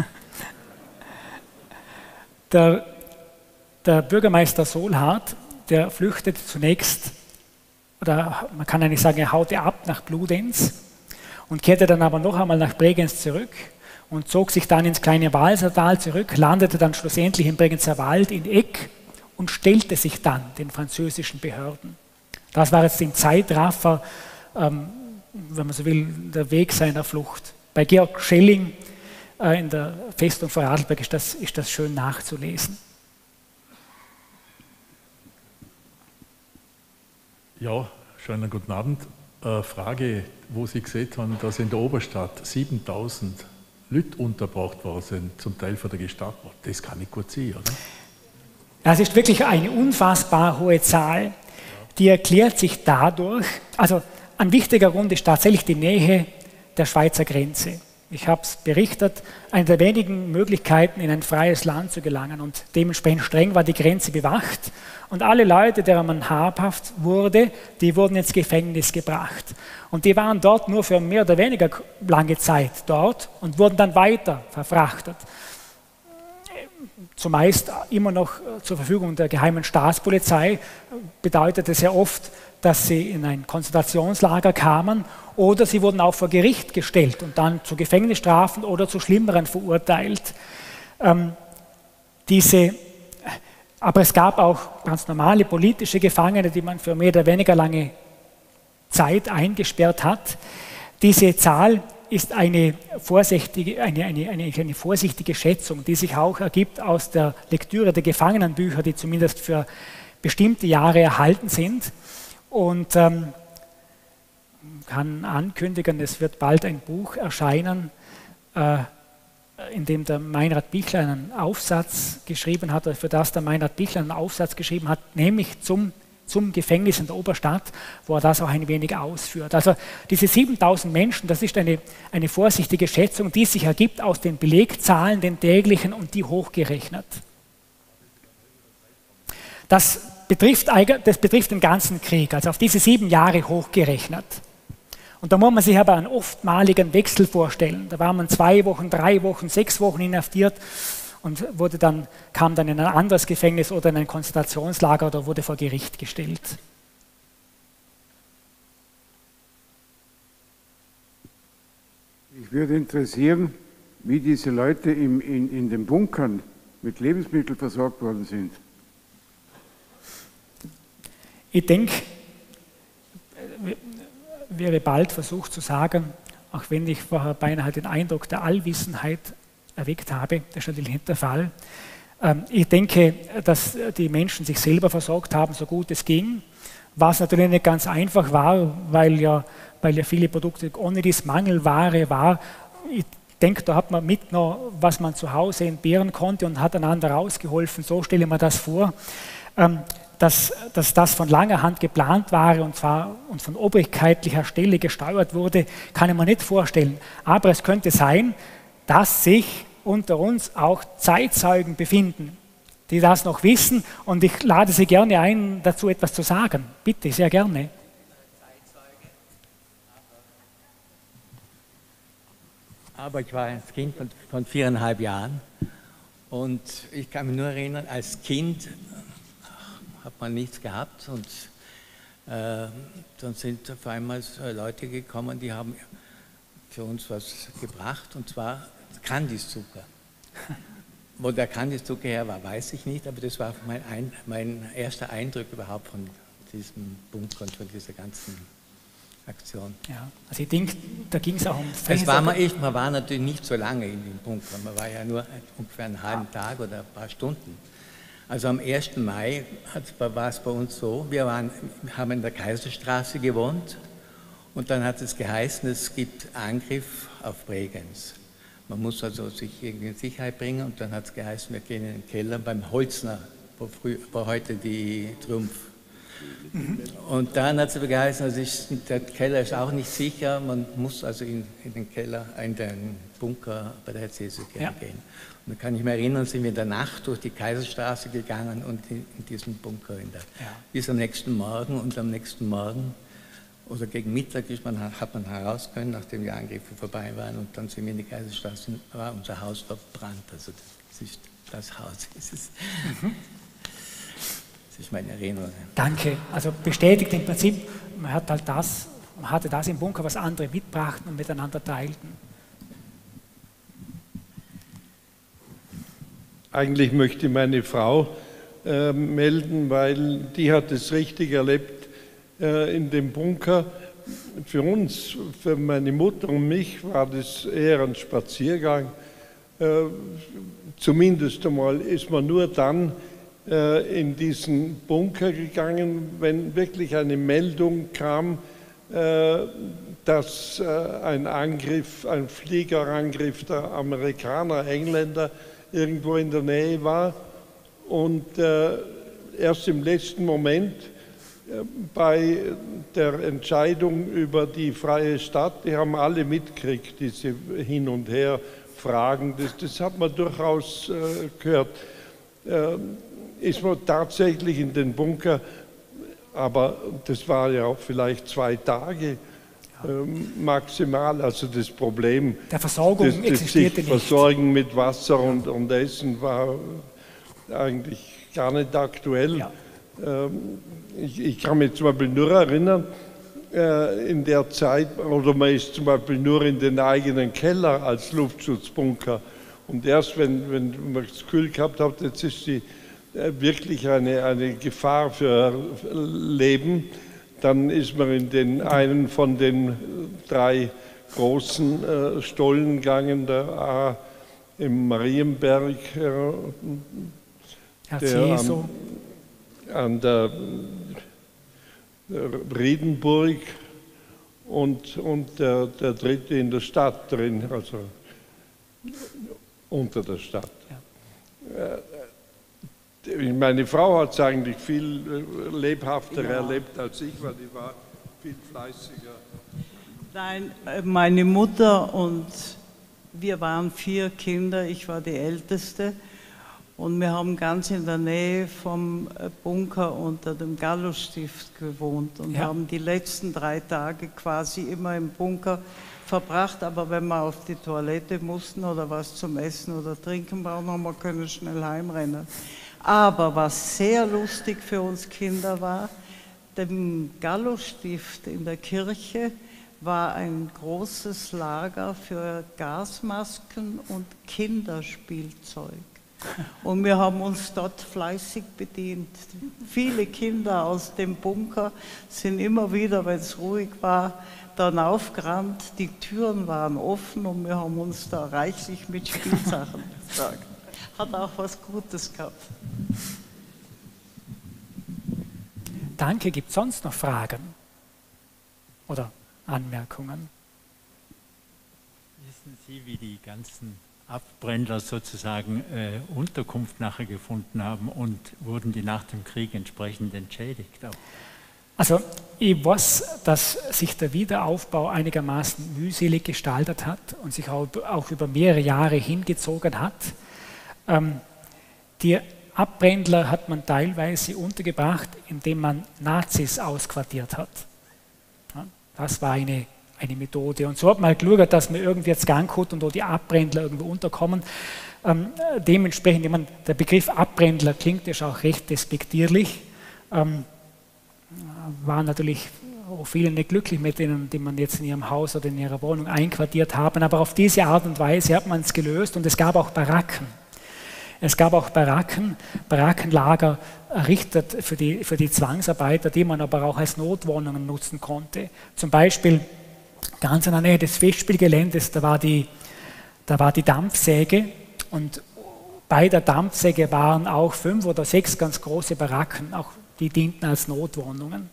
Speaker 2: Der, der Bürgermeister Solhardt, der flüchtet zunächst, oder man kann eigentlich sagen, er haute ab nach Bludenz und kehrte dann aber noch einmal nach Bregenz zurück und zog sich dann ins kleine Walsertal zurück, landete dann schlussendlich im Bregenzer Wald in Eck und stellte sich dann den französischen Behörden. Das war jetzt im Zeitraffer, ähm, wenn man so will, der Weg seiner Flucht. Bei Georg Schelling äh, in der Festung Vorarlberg ist das, ist das schön nachzulesen.
Speaker 4: Ja, schönen guten Abend. Äh, Frage, wo Sie gesehen haben, dass in der Oberstadt siebentausend Leute untergebracht worden sind, zum Teil von der Gestapo. Das kann nicht gut sein, oder?
Speaker 2: Das ist wirklich eine unfassbar hohe Zahl. Die erklärt sich dadurch, also ein wichtiger Grund ist tatsächlich die Nähe der Schweizer Grenze. Ich habe es berichtet, eine der wenigen Möglichkeiten, in ein freies Land zu gelangen, und dementsprechend streng war die Grenze bewacht. Und alle Leute, deren man habhaft wurde, die wurden ins Gefängnis gebracht. Und die waren dort nur für mehr oder weniger lange Zeit dort und wurden dann weiter verfrachtet. Zumeist immer noch zur Verfügung der geheimen Staatspolizei, bedeutete sehr oft, dass sie in ein Konzentrationslager kamen oder sie wurden auch vor Gericht gestellt und dann zu Gefängnisstrafen oder zu Schlimmeren verurteilt. Ähm, diese, aber es gab auch ganz normale politische Gefangene, die man für mehr oder weniger lange Zeit eingesperrt hat. Diese Zahl ist eine vorsichtige, eine, eine, eine, eine vorsichtige Schätzung, die sich auch ergibt aus der Lektüre der Gefangenenbücher, die zumindest für bestimmte Jahre erhalten sind. Und ähm, kann ankündigen, es wird bald ein Buch erscheinen, äh, in dem der Meinrad Bichler einen Aufsatz geschrieben hat, oder für das der Meinrad Bichler einen Aufsatz geschrieben hat, nämlich zum zum Gefängnis in der Oberstadt, wo er das auch ein wenig ausführt. Also diese siebentausend Menschen, das ist eine, eine vorsichtige Schätzung, die sich ergibt aus den Belegzahlen, den täglichen und die hochgerechnet. Das betrifft, das betrifft den ganzen Krieg, also auf diese sieben Jahre hochgerechnet. Und da muss man sich aber einen oftmaligen Wechsel vorstellen. Da war man zwei Wochen, drei Wochen, sechs Wochen inhaftiert und wurde dann, kam dann in ein anderes Gefängnis oder in ein Konzentrationslager oder wurde vor Gericht gestellt.
Speaker 5: Mich würde interessieren, wie diese Leute im, in, in den Bunkern mit Lebensmitteln versorgt worden sind.
Speaker 2: Ich denke, wäre bald versucht zu sagen, auch wenn ich vorher beinahe den Eindruck der Allwissenheit erweckt habe, das ist natürlich nicht der Fall. Ähm, ich denke, dass die Menschen sich selber versorgt haben, so gut es ging, was natürlich nicht ganz einfach war, weil ja, weil ja viele Produkte ohne dies Mangelware war. Ich denke, da hat man mitgenommen, was man zu Hause entbehren konnte und hat einander ausgeholfen. So stelle ich mir das vor. Ähm, Dass, dass das von langer Hand geplant war und zwar und von obrigkeitlicher Stelle gesteuert wurde, kann ich mir nicht vorstellen. Aber es könnte sein, dass sich unter uns auch Zeitzeugen befinden, die das noch wissen, und ich lade Sie gerne ein, dazu etwas zu sagen. Bitte, sehr gerne.
Speaker 6: Aber ich war ein Kind von, von viereinhalb Jahren und ich kann mich nur erinnern, als Kind hat man nichts gehabt und äh, dann sind auf einmal Leute gekommen, die haben für uns was gebracht, und zwar Kandiszucker. Wo der Kandiszucker her war, weiß ich nicht, aber das war mein, ein, mein erster Eindruck überhaupt von diesem Bunker und von dieser ganzen Aktion.
Speaker 2: Ja, also ich denke, da ging es auch um
Speaker 6: es war man, ich, man war natürlich nicht so lange in dem Bunker, man war ja nur ungefähr einen halben Tag oder ein paar Stunden. Also am ersten Mai war es bei uns so, wir waren, haben in der Kaiserstraße gewohnt und dann hat es geheißen, es gibt Angriff auf Bregenz. Man muss also sich irgendwie in Sicherheit bringen und dann hat es geheißen, wir gehen in den Keller beim Holzner, wo, früh, wo heute die Trumpf. Mhm. Und dann hat es aber geheißen, also ist, der Keller ist auch nicht sicher, man muss also in, in den Keller, in den Bunker bei der Jesuskirche ja. gehen. Und da kann ich mich erinnern, sind wir in der Nacht durch die Kaiserstraße gegangen und in, in diesen Bunker in der, ja. bis am nächsten Morgen, und am nächsten Morgen oder gegen Mittag ist man, hat man heraus können, nachdem die Angriffe vorbei waren, und dann sind wir in die Kaiserstraße und war unser Haus verbrannt. Also das ist das Haus. Das ist, mhm. das ist meine Erinnerung.
Speaker 2: Danke. Also bestätigt im Prinzip, man hat halt das, man hatte das im Bunker, was andere mitbrachten und miteinander teilten.
Speaker 7: Eigentlich möchte ich meine Frau äh, melden, weil die hat es richtig erlebt äh, in dem Bunker. Für uns, für meine Mutter und mich, war das eher ein Spaziergang. Äh, zumindest einmal ist man nur dann äh, in diesen Bunker gegangen, wenn wirklich eine Meldung kam, äh, dass äh, ein Angriff, ein Fliegerangriff der Amerikaner, Engländer, irgendwo in der Nähe war, und äh, erst im letzten Moment äh, bei der Entscheidung über die freie Stadt, die haben alle mitgekriegt, diese Hin- und Her-Fragen, das, das hat man durchaus äh, gehört, äh, ist man tatsächlich in den Bunker, aber das war ja auch vielleicht zwei Tage, maximal, also das Problem
Speaker 2: der Versorgung
Speaker 7: das, das
Speaker 2: existierte
Speaker 7: sich
Speaker 2: nicht.
Speaker 7: Versorgen mit Wasser und, und Essen war eigentlich gar nicht aktuell. Ja. Ich, ich kann mich zum Beispiel nur erinnern, in der Zeit, oder man ist zum Beispiel nur in den eigenen Keller als Luftschutzbunker, und erst wenn, wenn man das Gefühl gehabt hat, jetzt ist die wirklich eine, eine Gefahr für Leben, dann ist man in den einen von den drei großen äh, Stollen gegangen, der A im Marienberg, äh, der am, an der, der Riedenburg, und, und der, der dritte in der Stadt drin, also unter der Stadt. Ja. Äh, Meine Frau hat es eigentlich viel lebhafter
Speaker 8: Ja.
Speaker 7: erlebt als ich, weil die war viel fleißiger.
Speaker 8: Nein, meine Mutter und wir waren vier Kinder, ich war die Älteste und wir haben ganz in der Nähe vom Bunker unter dem Gallusstift gewohnt und
Speaker 2: Ja.
Speaker 8: haben die letzten drei Tage quasi immer im Bunker verbracht, aber wenn wir auf die Toilette mussten oder was zum Essen oder Trinken brauchen, haben wir können schnell heimrennen. Aber was sehr lustig für uns Kinder war, dem Gallusstift in der Kirche war ein großes Lager für Gasmasken und Kinderspielzeug. Und wir haben uns dort fleißig bedient. Viele Kinder aus dem Bunker sind immer wieder, wenn es ruhig war, dann aufgerannt. Die Türen waren offen und wir haben uns da reichlich mit Spielsachen versorgt. Hat auch was Gutes gehabt.
Speaker 2: Danke. Gibt es sonst noch Fragen oder Anmerkungen?
Speaker 9: Wissen Sie, wie die ganzen Abbrenner sozusagen äh, Unterkunft nachher gefunden haben und wurden die nach dem Krieg entsprechend entschädigt? Auch?
Speaker 2: Also ich weiß, dass sich der Wiederaufbau einigermaßen mühselig gestaltet hat und sich auch, auch über mehrere Jahre hingezogen hat. Ähm, die Abbrändler hat man teilweise untergebracht, indem man Nazis ausquartiert hat. Ja, das war eine, eine Methode. Und so hat man geschaut, dass man irgendwie jetzt Gang hat und wo die Abbrändler irgendwo unterkommen. Ähm, dementsprechend, ich meine, der Begriff Abbrändler klingt ja schon auch recht despektierlich. Ähm, waren natürlich auch viele nicht glücklich mit denen, die man jetzt in ihrem Haus oder in ihrer Wohnung einquartiert haben. Aber auf diese Art und Weise hat man es gelöst und es gab auch Baracken. Es gab auch Baracken, Barackenlager errichtet für die, für die Zwangsarbeiter, die man aber auch als Notwohnungen nutzen konnte. Zum Beispiel ganz in der Nähe des Festspielgeländes, da war die, da war die Dampfsäge und bei der Dampfsäge waren auch fünf oder sechs ganz große Baracken, auch die dienten als Notwohnungen.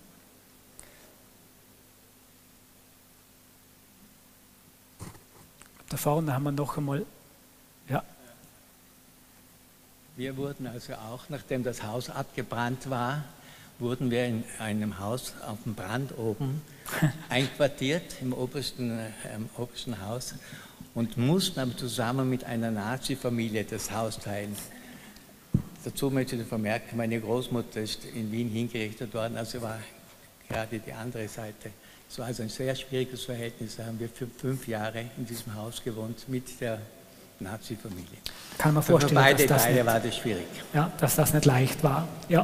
Speaker 2: Da vorne haben wir noch einmal, ja.
Speaker 6: Wir wurden also auch, nachdem das Haus abgebrannt war, wurden wir in einem Haus auf dem Brand oben einquartiert, im obersten, äh, im obersten Haus, und mussten aber zusammen mit einer Nazi-Familie das Haus teilen. Dazu möchte ich vermerken, meine Großmutter ist in Wien hingerichtet worden, also war gerade die andere Seite. Es war also ein sehr schwieriges Verhältnis, da haben wir für fünf Jahre in diesem Haus gewohnt mit der Nazi-Familie.
Speaker 2: Kann man
Speaker 6: Für
Speaker 2: vorstellen,
Speaker 6: beide
Speaker 2: dass das,
Speaker 6: Teile
Speaker 2: nicht,
Speaker 6: war das schwierig.
Speaker 2: ja, dass das nicht leicht war. Ja.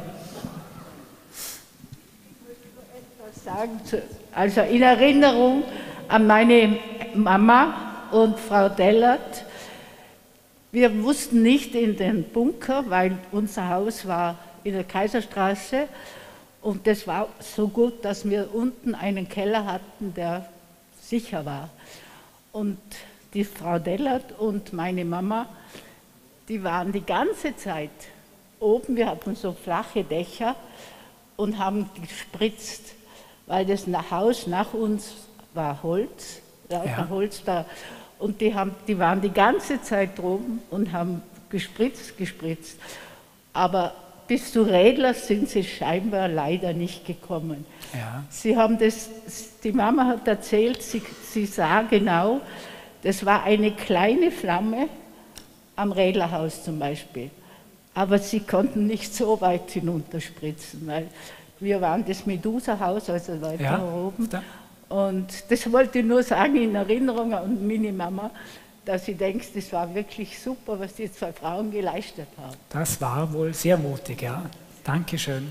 Speaker 10: Sagen, also in Erinnerung an meine Mama und Frau Dellert. Wir mussten nicht in den Bunker, weil unser Haus war in der Kaiserstraße und das war so gut, dass wir unten einen Keller hatten, der sicher war. Und die Frau Dellert und meine Mama, die waren die ganze Zeit oben, wir hatten so flache Dächer und haben gespritzt, weil das Haus nach uns war Holz, ja. Holz da. Und die, haben, die waren die ganze Zeit droben und haben gespritzt, gespritzt. Aber bis zu Rädler sind sie scheinbar leider nicht gekommen.
Speaker 2: Ja.
Speaker 10: Sie haben das, die Mama hat erzählt, sie, sie sah genau, das war eine kleine Flamme am Rädlerhaus zum Beispiel. Aber sie konnten nicht so weit hinunterspritzen, weil wir waren das Medusa-Haus, also weiter
Speaker 2: Ja,
Speaker 10: oben.
Speaker 2: da.
Speaker 10: Und das wollte ich nur sagen in Erinnerung an meine Mama, dass sie denkt, das war wirklich super, was die zwei Frauen geleistet haben.
Speaker 2: Das war wohl sehr mutig, ja. Dankeschön.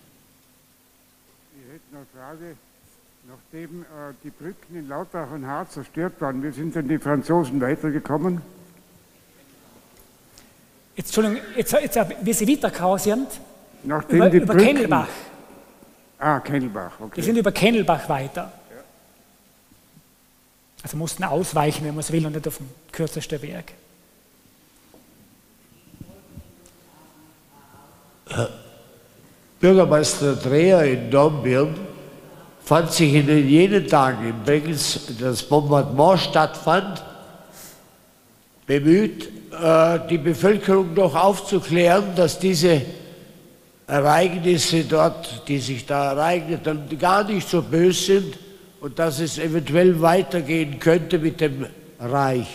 Speaker 5: Ich hätte noch eine Frage. Nachdem äh, die Brücken in Lautrach und Hart zerstört waren, wie sind denn die Franzosen weitergekommen?
Speaker 2: Jetzt, Entschuldigung, jetzt, jetzt, wie Sie weitergekommen sind,
Speaker 5: Nachdem
Speaker 2: über,
Speaker 5: die
Speaker 2: über
Speaker 5: Brücken,
Speaker 2: Kennelbach.
Speaker 5: Ah, Kennelbach, okay.
Speaker 2: Die sind über Kennelbach weiter. Also mussten ausweichen, wenn man es will, und nicht auf dem kürzesten Weg.
Speaker 11: Bürgermeister Dreher in Dornbirn fand sich in den jenen Tagen, in welchen das Bombardement stattfand, bemüht, die Bevölkerung doch aufzuklären, dass diese Ereignisse dort, die sich da ereigneten, gar nicht so böse sind und dass es eventuell weitergehen könnte mit dem Reich.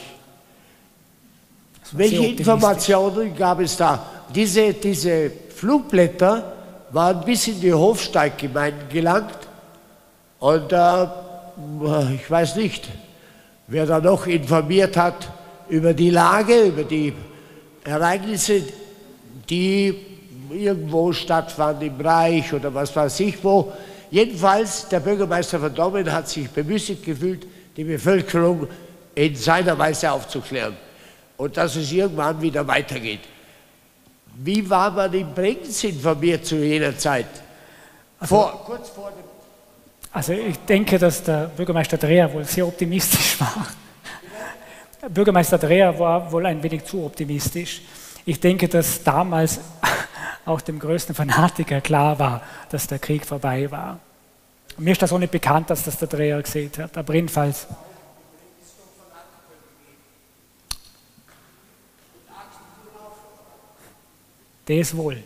Speaker 11: Welche Informationen gab es da? Diese, diese Flugblätter waren bis in die Hofsteiggemeinden gelangt und äh, ich weiß nicht, wer da noch informiert hat über die Lage, über die Ereignisse, die irgendwo stattfanden im Reich oder was weiß ich wo. Jedenfalls, der Bürgermeister von Dommen hat sich bemüßigt gefühlt, die Bevölkerung in seiner Weise aufzuklären und dass es irgendwann wieder weitergeht. Wie war man in Bregenz informiert zu jener Zeit?
Speaker 2: Also,
Speaker 11: vor, kurz vor dem
Speaker 2: also ich denke, dass der Bürgermeister Dreher wohl sehr optimistisch war. Bürgermeister Dreher war wohl ein wenig zu optimistisch. Ich denke, dass damals auch dem größten Fanatiker klar war, dass der Krieg vorbei war. Mir ist das auch nicht bekannt, dass das der Dreher gesehen hat, aber jedenfalls. Das wohl.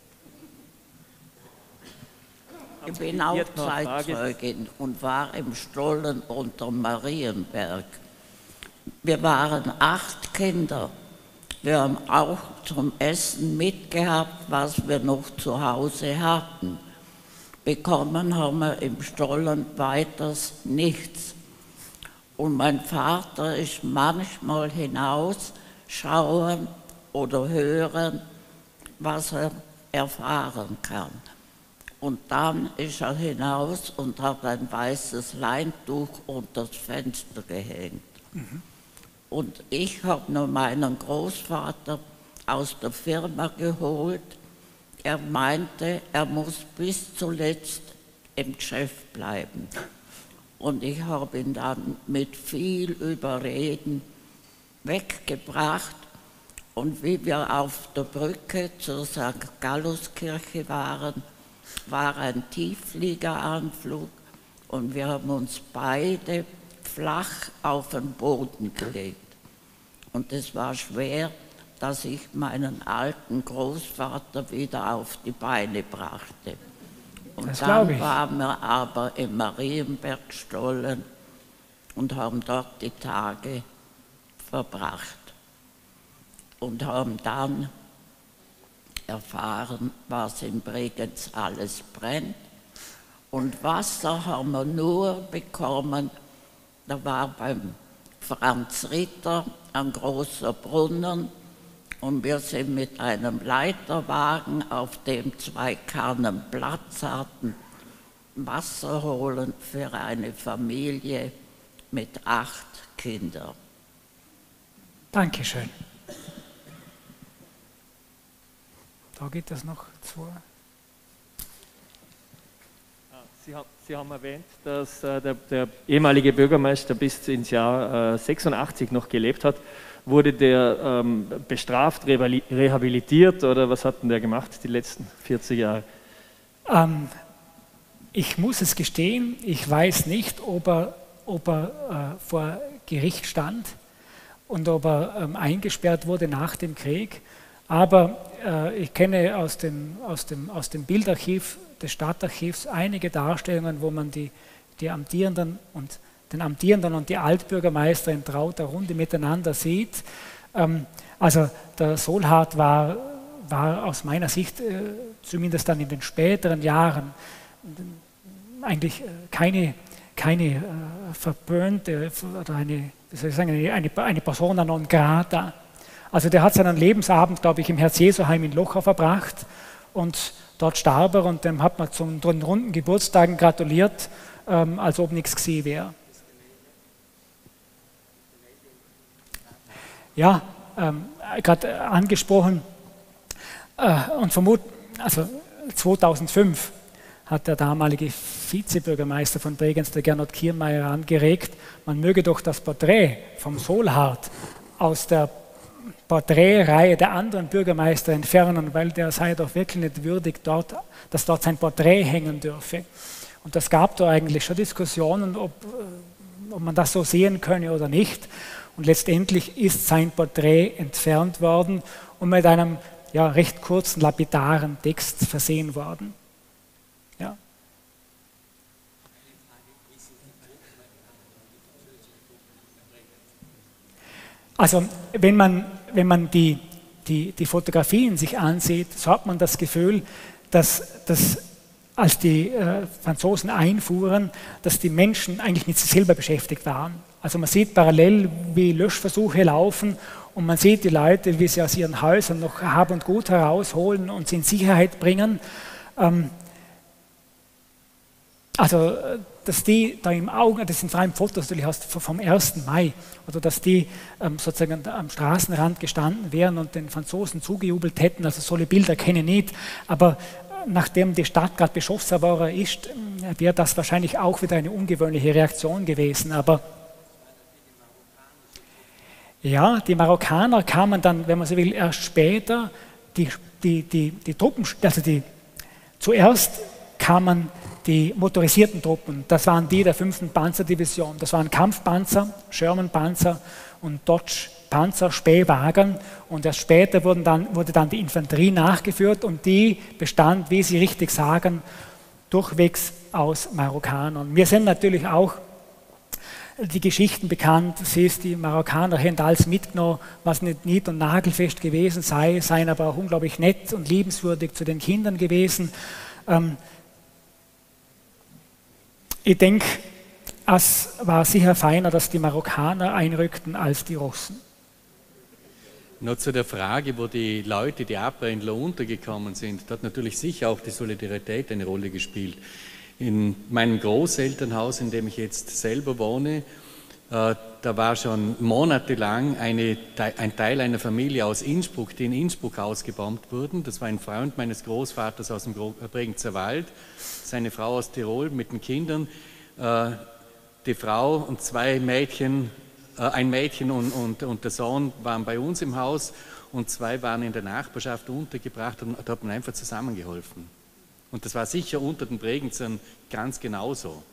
Speaker 12: Ich bin auch Zeitzeugin und war im Stollen unter Marienberg. Wir waren acht Kinder. Wir haben auch zum Essen mitgehabt, was wir noch zu Hause hatten. Bekommen haben wir im Stollen weiters nichts. Und mein Vater ist manchmal hinaus, schauen oder hören, was er erfahren kann. Und dann ist er hinaus und hat ein weißes Leintuch unter das Fenster gehängt. Mhm. Und ich habe nur meinen Großvater aus der Firma geholt. Er meinte, er muss bis zuletzt im Geschäft bleiben. Und ich habe ihn dann mit viel Überreden weggebracht. Und wie wir auf der Brücke zur Sankt Galluskirche waren, war ein Tieffliegeranflug und wir haben uns beide flach auf den Boden gelegt. Und es war schwer, dass ich meinen alten Großvater wieder auf die Beine brachte. Und
Speaker 2: das
Speaker 12: dann waren wir aber im Marienbergstollen und haben dort die Tage verbracht und haben dann erfahren, was in Bregenz alles brennt. Und Wasser haben wir nur bekommen, da war beim Franz Ritter ein großer Brunnen und wir sind mit einem Leiterwagen, auf dem zwei Kannen Platz hatten, Wasser holen für eine Familie mit acht Kindern.
Speaker 2: Dankeschön. Da geht das noch zu.
Speaker 13: Sie, Sie haben erwähnt, dass äh, der, der ehemalige Bürgermeister bis ins Jahr äh, sechsundachtzig noch gelebt hat. Wurde der ähm, bestraft, rehabilitiert oder was hat denn der gemacht die letzten vierzig Jahre?
Speaker 2: Ähm, ich muss es gestehen, ich weiß nicht, ob er, ob er äh, vor Gericht stand und ob er ähm, eingesperrt wurde nach dem Krieg. Aber äh, ich kenne aus dem, aus, dem, aus dem Bildarchiv des Stadtarchivs einige Darstellungen, wo man die, die Amtierenden und den Amtierenden und die Altbürgermeister in trauter Runde miteinander sieht. Ähm, also der Solhardt war, war aus meiner Sicht, äh, zumindest dann in den späteren Jahren, eigentlich keine, keine äh, verböhnte oder eine, wie soll ich sagen, eine, eine Persona non grata. Also der hat seinen Lebensabend, glaube ich, im Herz-Jesu-Heim in Lochau verbracht und dort starb er und dem hat man zu den runden Geburtstagen gratuliert, ähm, als ob nichts gewesen wäre. Ja, ähm, gerade angesprochen äh, und vermutlich, also zweitausendfünf hat der damalige Vizebürgermeister von Bregenz, der Gernot Kiermeier, angeregt, man möge doch das Porträt vom Solhardt aus der Porträtreihe der anderen Bürgermeister entfernen, weil der sei doch wirklich nicht würdig, dort, dass dort sein Porträt hängen dürfe. Und das gab da eigentlich schon Diskussionen, ob, ob man das so sehen könne oder nicht. Und letztendlich ist sein Porträt entfernt worden und mit einem ja, recht kurzen, lapidaren Text versehen worden. Ja. Also wenn man, wenn man die, die, die Fotografien sich ansieht, so hat man das Gefühl, dass, dass als die äh, Franzosen einfuhren, dass die Menschen eigentlich mit sich selber beschäftigt waren. Also man sieht parallel, wie Löschversuche laufen und man sieht die Leute, wie sie aus ihren Häusern noch Hab und Gut herausholen und sie in Sicherheit bringen. Ähm, also dass die da im Auge, das sind vor allem Fotos natürlich aus, vom ersten Mai, oder dass die ähm, sozusagen am Straßenrand gestanden wären und den Franzosen zugejubelt hätten, also solche Bilder kenne ich nicht, aber nachdem die Stadt gerade beschossen worden ist, wäre das wahrscheinlich auch wieder eine ungewöhnliche Reaktion gewesen, aber ja, die Marokkaner kamen dann, wenn man so will, erst später, die, die, die, die Truppen, also die, zuerst kamen die motorisierten Truppen, das waren die der fünften Panzerdivision, das waren Kampfpanzer, Sherman-Panzer und Dodge-Panzer, Spähwagen und erst später wurden dann, wurde dann die Infanterie nachgeführt und die bestand, wie Sie richtig sagen, durchwegs aus Marokkanern. Wir sind natürlich auch die Geschichten bekannt, siehst, die Marokkaner haben alles mitgenommen, was nicht nied- und nagelfest gewesen sei, seien aber auch unglaublich nett und liebenswürdig zu den Kindern gewesen. Ähm, ich denke, es war sicher feiner, dass die Marokkaner einrückten als die Russen.
Speaker 14: Noch zu der Frage, wo die Leute, die Abbrändler untergekommen sind, da hat natürlich sicher auch die Solidarität eine Rolle gespielt. In meinem Großelternhaus, in dem ich jetzt selber wohne, äh, da war schon monatelang eine, ein Teil einer Familie aus Innsbruck, die in Innsbruck ausgebombt wurden. Das war ein Freund meines Großvaters aus dem Bregenzer Wald, seine Frau aus Tirol mit den Kindern. Äh, die Frau und zwei Mädchen, äh, ein Mädchen und, und, und der Sohn waren bei uns im Haus und zwei waren in der Nachbarschaft untergebracht und da hat man einfach zusammengeholfen. Und das war sicher unter den Bregenzern ganz genauso.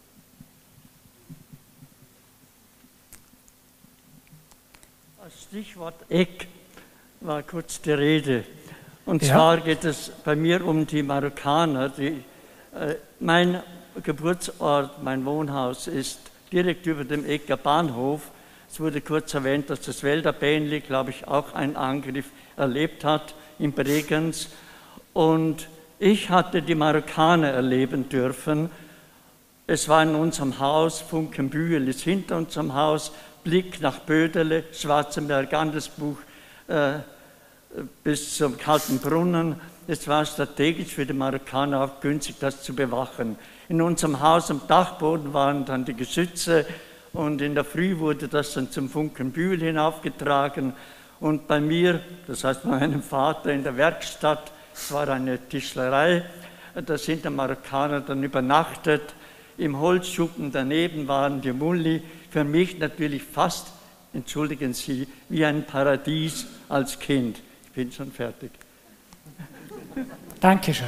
Speaker 15: Als Stichwort Eck war kurz die Rede. Und
Speaker 2: ja.
Speaker 15: zwar geht es bei mir um die Marokkaner. Die, äh, mein Geburtsort, mein Wohnhaus ist direkt über dem Ecker Bahnhof. Es wurde kurz erwähnt, dass das Welder Bähnli, glaube ich, auch einen Angriff erlebt hat in Bregenz. Und ich hatte die Marokkaner erleben dürfen. Es war in unserem Haus, Funkenbühl ist hinter unserem Haus, Blick nach Bödele, Schwarzenberg, Andelsbuch äh, bis zum Kalten Brunnen. Es war strategisch für die Marokkaner auch günstig, das zu bewachen. In unserem Haus am Dachboden waren dann die Geschütze und in der Früh wurde das dann zum Funkenbühl hinaufgetragen. Und bei mir, das heißt bei meinem Vater in der Werkstatt, es war eine Tischlerei, da sind die Marokkaner dann übernachtet. Im Holzschuppen daneben waren die Mulli. Für mich natürlich fast, entschuldigen Sie, wie ein Paradies als Kind. Ich bin schon fertig.
Speaker 2: Dankeschön.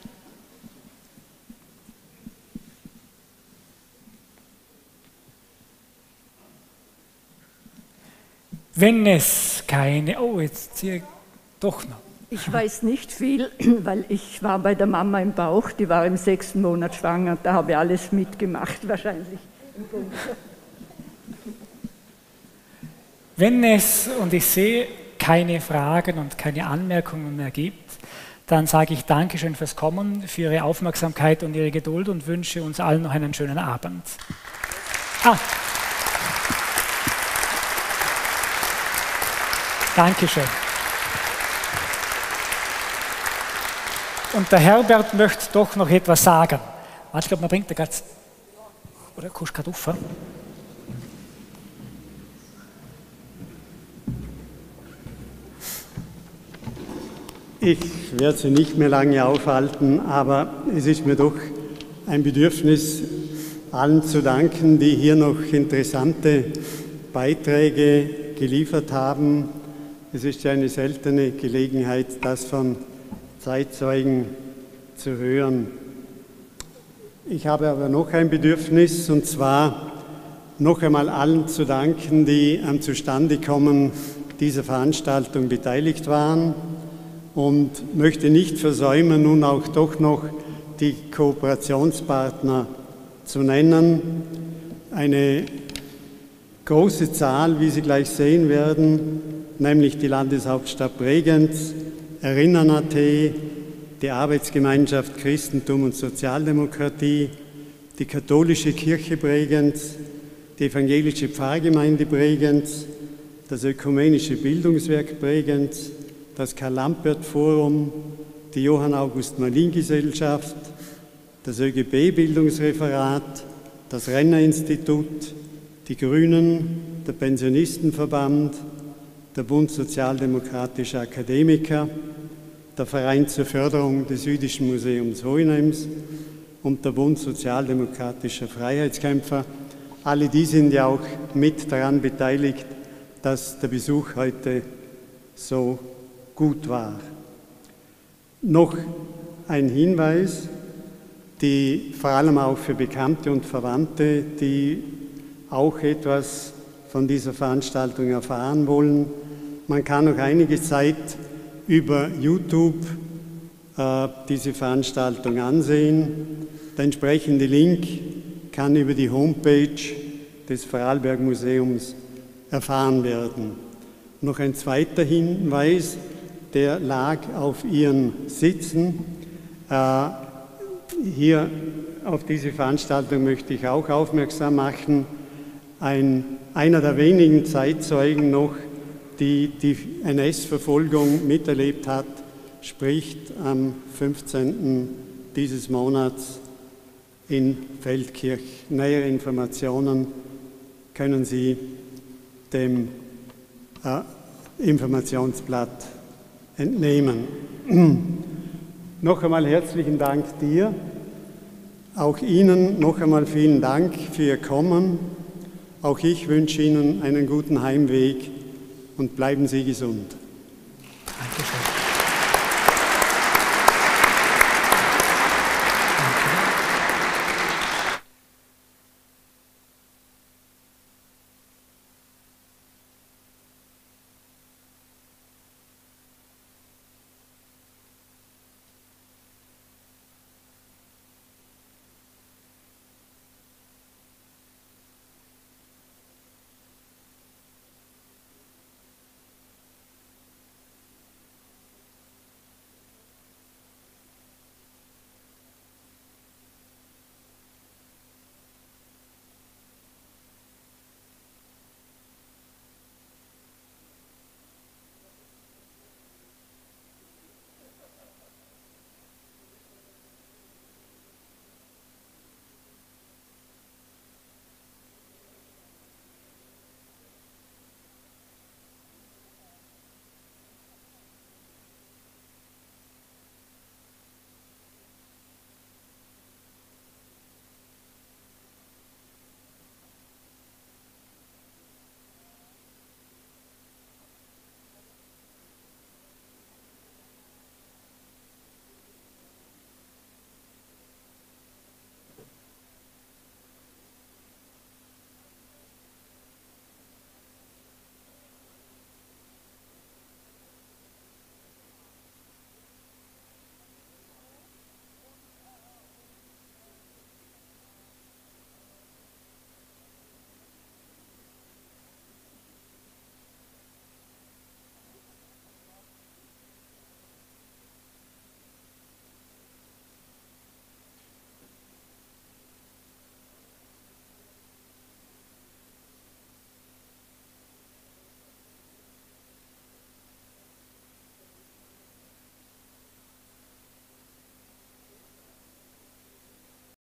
Speaker 2: Wenn es keine... Oh, jetzt ziehe ich doch noch.
Speaker 16: Ich weiß nicht viel, weil ich war bei der Mama im Bauch, die war im sechsten Monat schwanger, da habe ich alles mitgemacht, wahrscheinlich.
Speaker 2: Wenn es, und ich sehe, keine Fragen und keine Anmerkungen mehr gibt, dann sage ich Dankeschön fürs Kommen, für Ihre Aufmerksamkeit und Ihre Geduld und wünsche uns allen noch einen schönen Abend. Ah. Dankeschön. Und der Herbert möchte doch noch etwas sagen. Ich glaube, man bringt da gerade... Oder kannst du gerade rauf?
Speaker 1: Ich werde Sie nicht mehr lange aufhalten, aber es ist mir doch ein Bedürfnis, allen zu danken, die hier noch interessante Beiträge geliefert haben. Es ist ja eine seltene Gelegenheit, das von Zeitzeugen zu hören. Ich habe aber noch ein Bedürfnis, und zwar noch einmal allen zu danken, die am Zustandekommen dieser Veranstaltung beteiligt waren. und möchte nicht versäumen, nun auch doch noch die Kooperationspartner zu nennen. Eine große Zahl, wie Sie gleich sehen werden, nämlich die Landeshauptstadt Bregenz, Erinnern Punkt at, die Arbeitsgemeinschaft Christentum und Sozialdemokratie, die Katholische Kirche Bregenz, die Evangelische Pfarrgemeinde Bregenz, das Ökumenische Bildungswerk Bregenz, das Karl-Lampert-Forum, die Johann August Malin-Gesellschaft, das ÖGB-Bildungsreferat, das Renner-Institut, die Grünen, der Pensionistenverband, der Bund Sozialdemokratischer Akademiker, der Verein zur Förderung des Jüdischen Museums Hohenems und der Bund Sozialdemokratischer Freiheitskämpfer. Alle die sind ja auch mit daran beteiligt, dass der Besuch heute so gut war. Noch ein Hinweis, die vor allem auch für Bekannte und Verwandte, die auch etwas von dieser Veranstaltung erfahren wollen. Man kann noch einige Zeit über YouTube äh, diese Veranstaltung ansehen. Der entsprechende Link kann über die Homepage des Vorarlberg Museums erfahren werden. Noch ein zweiter Hinweis, der lag auf Ihren Sitzen. Äh, hier auf diese Veranstaltung möchte ich auch aufmerksam machen. Ein, einer der wenigen Zeitzeugen noch, die die N S-Verfolgung miterlebt hat, spricht am fünfzehnten dieses Monats in Feldkirch. Nähere Informationen können Sie dem äh, Informationsblatt entnehmen. Noch einmal herzlichen Dank dir, auch Ihnen noch einmal vielen Dank für Ihr Kommen. Auch ich wünsche Ihnen einen guten Heimweg und bleiben Sie gesund.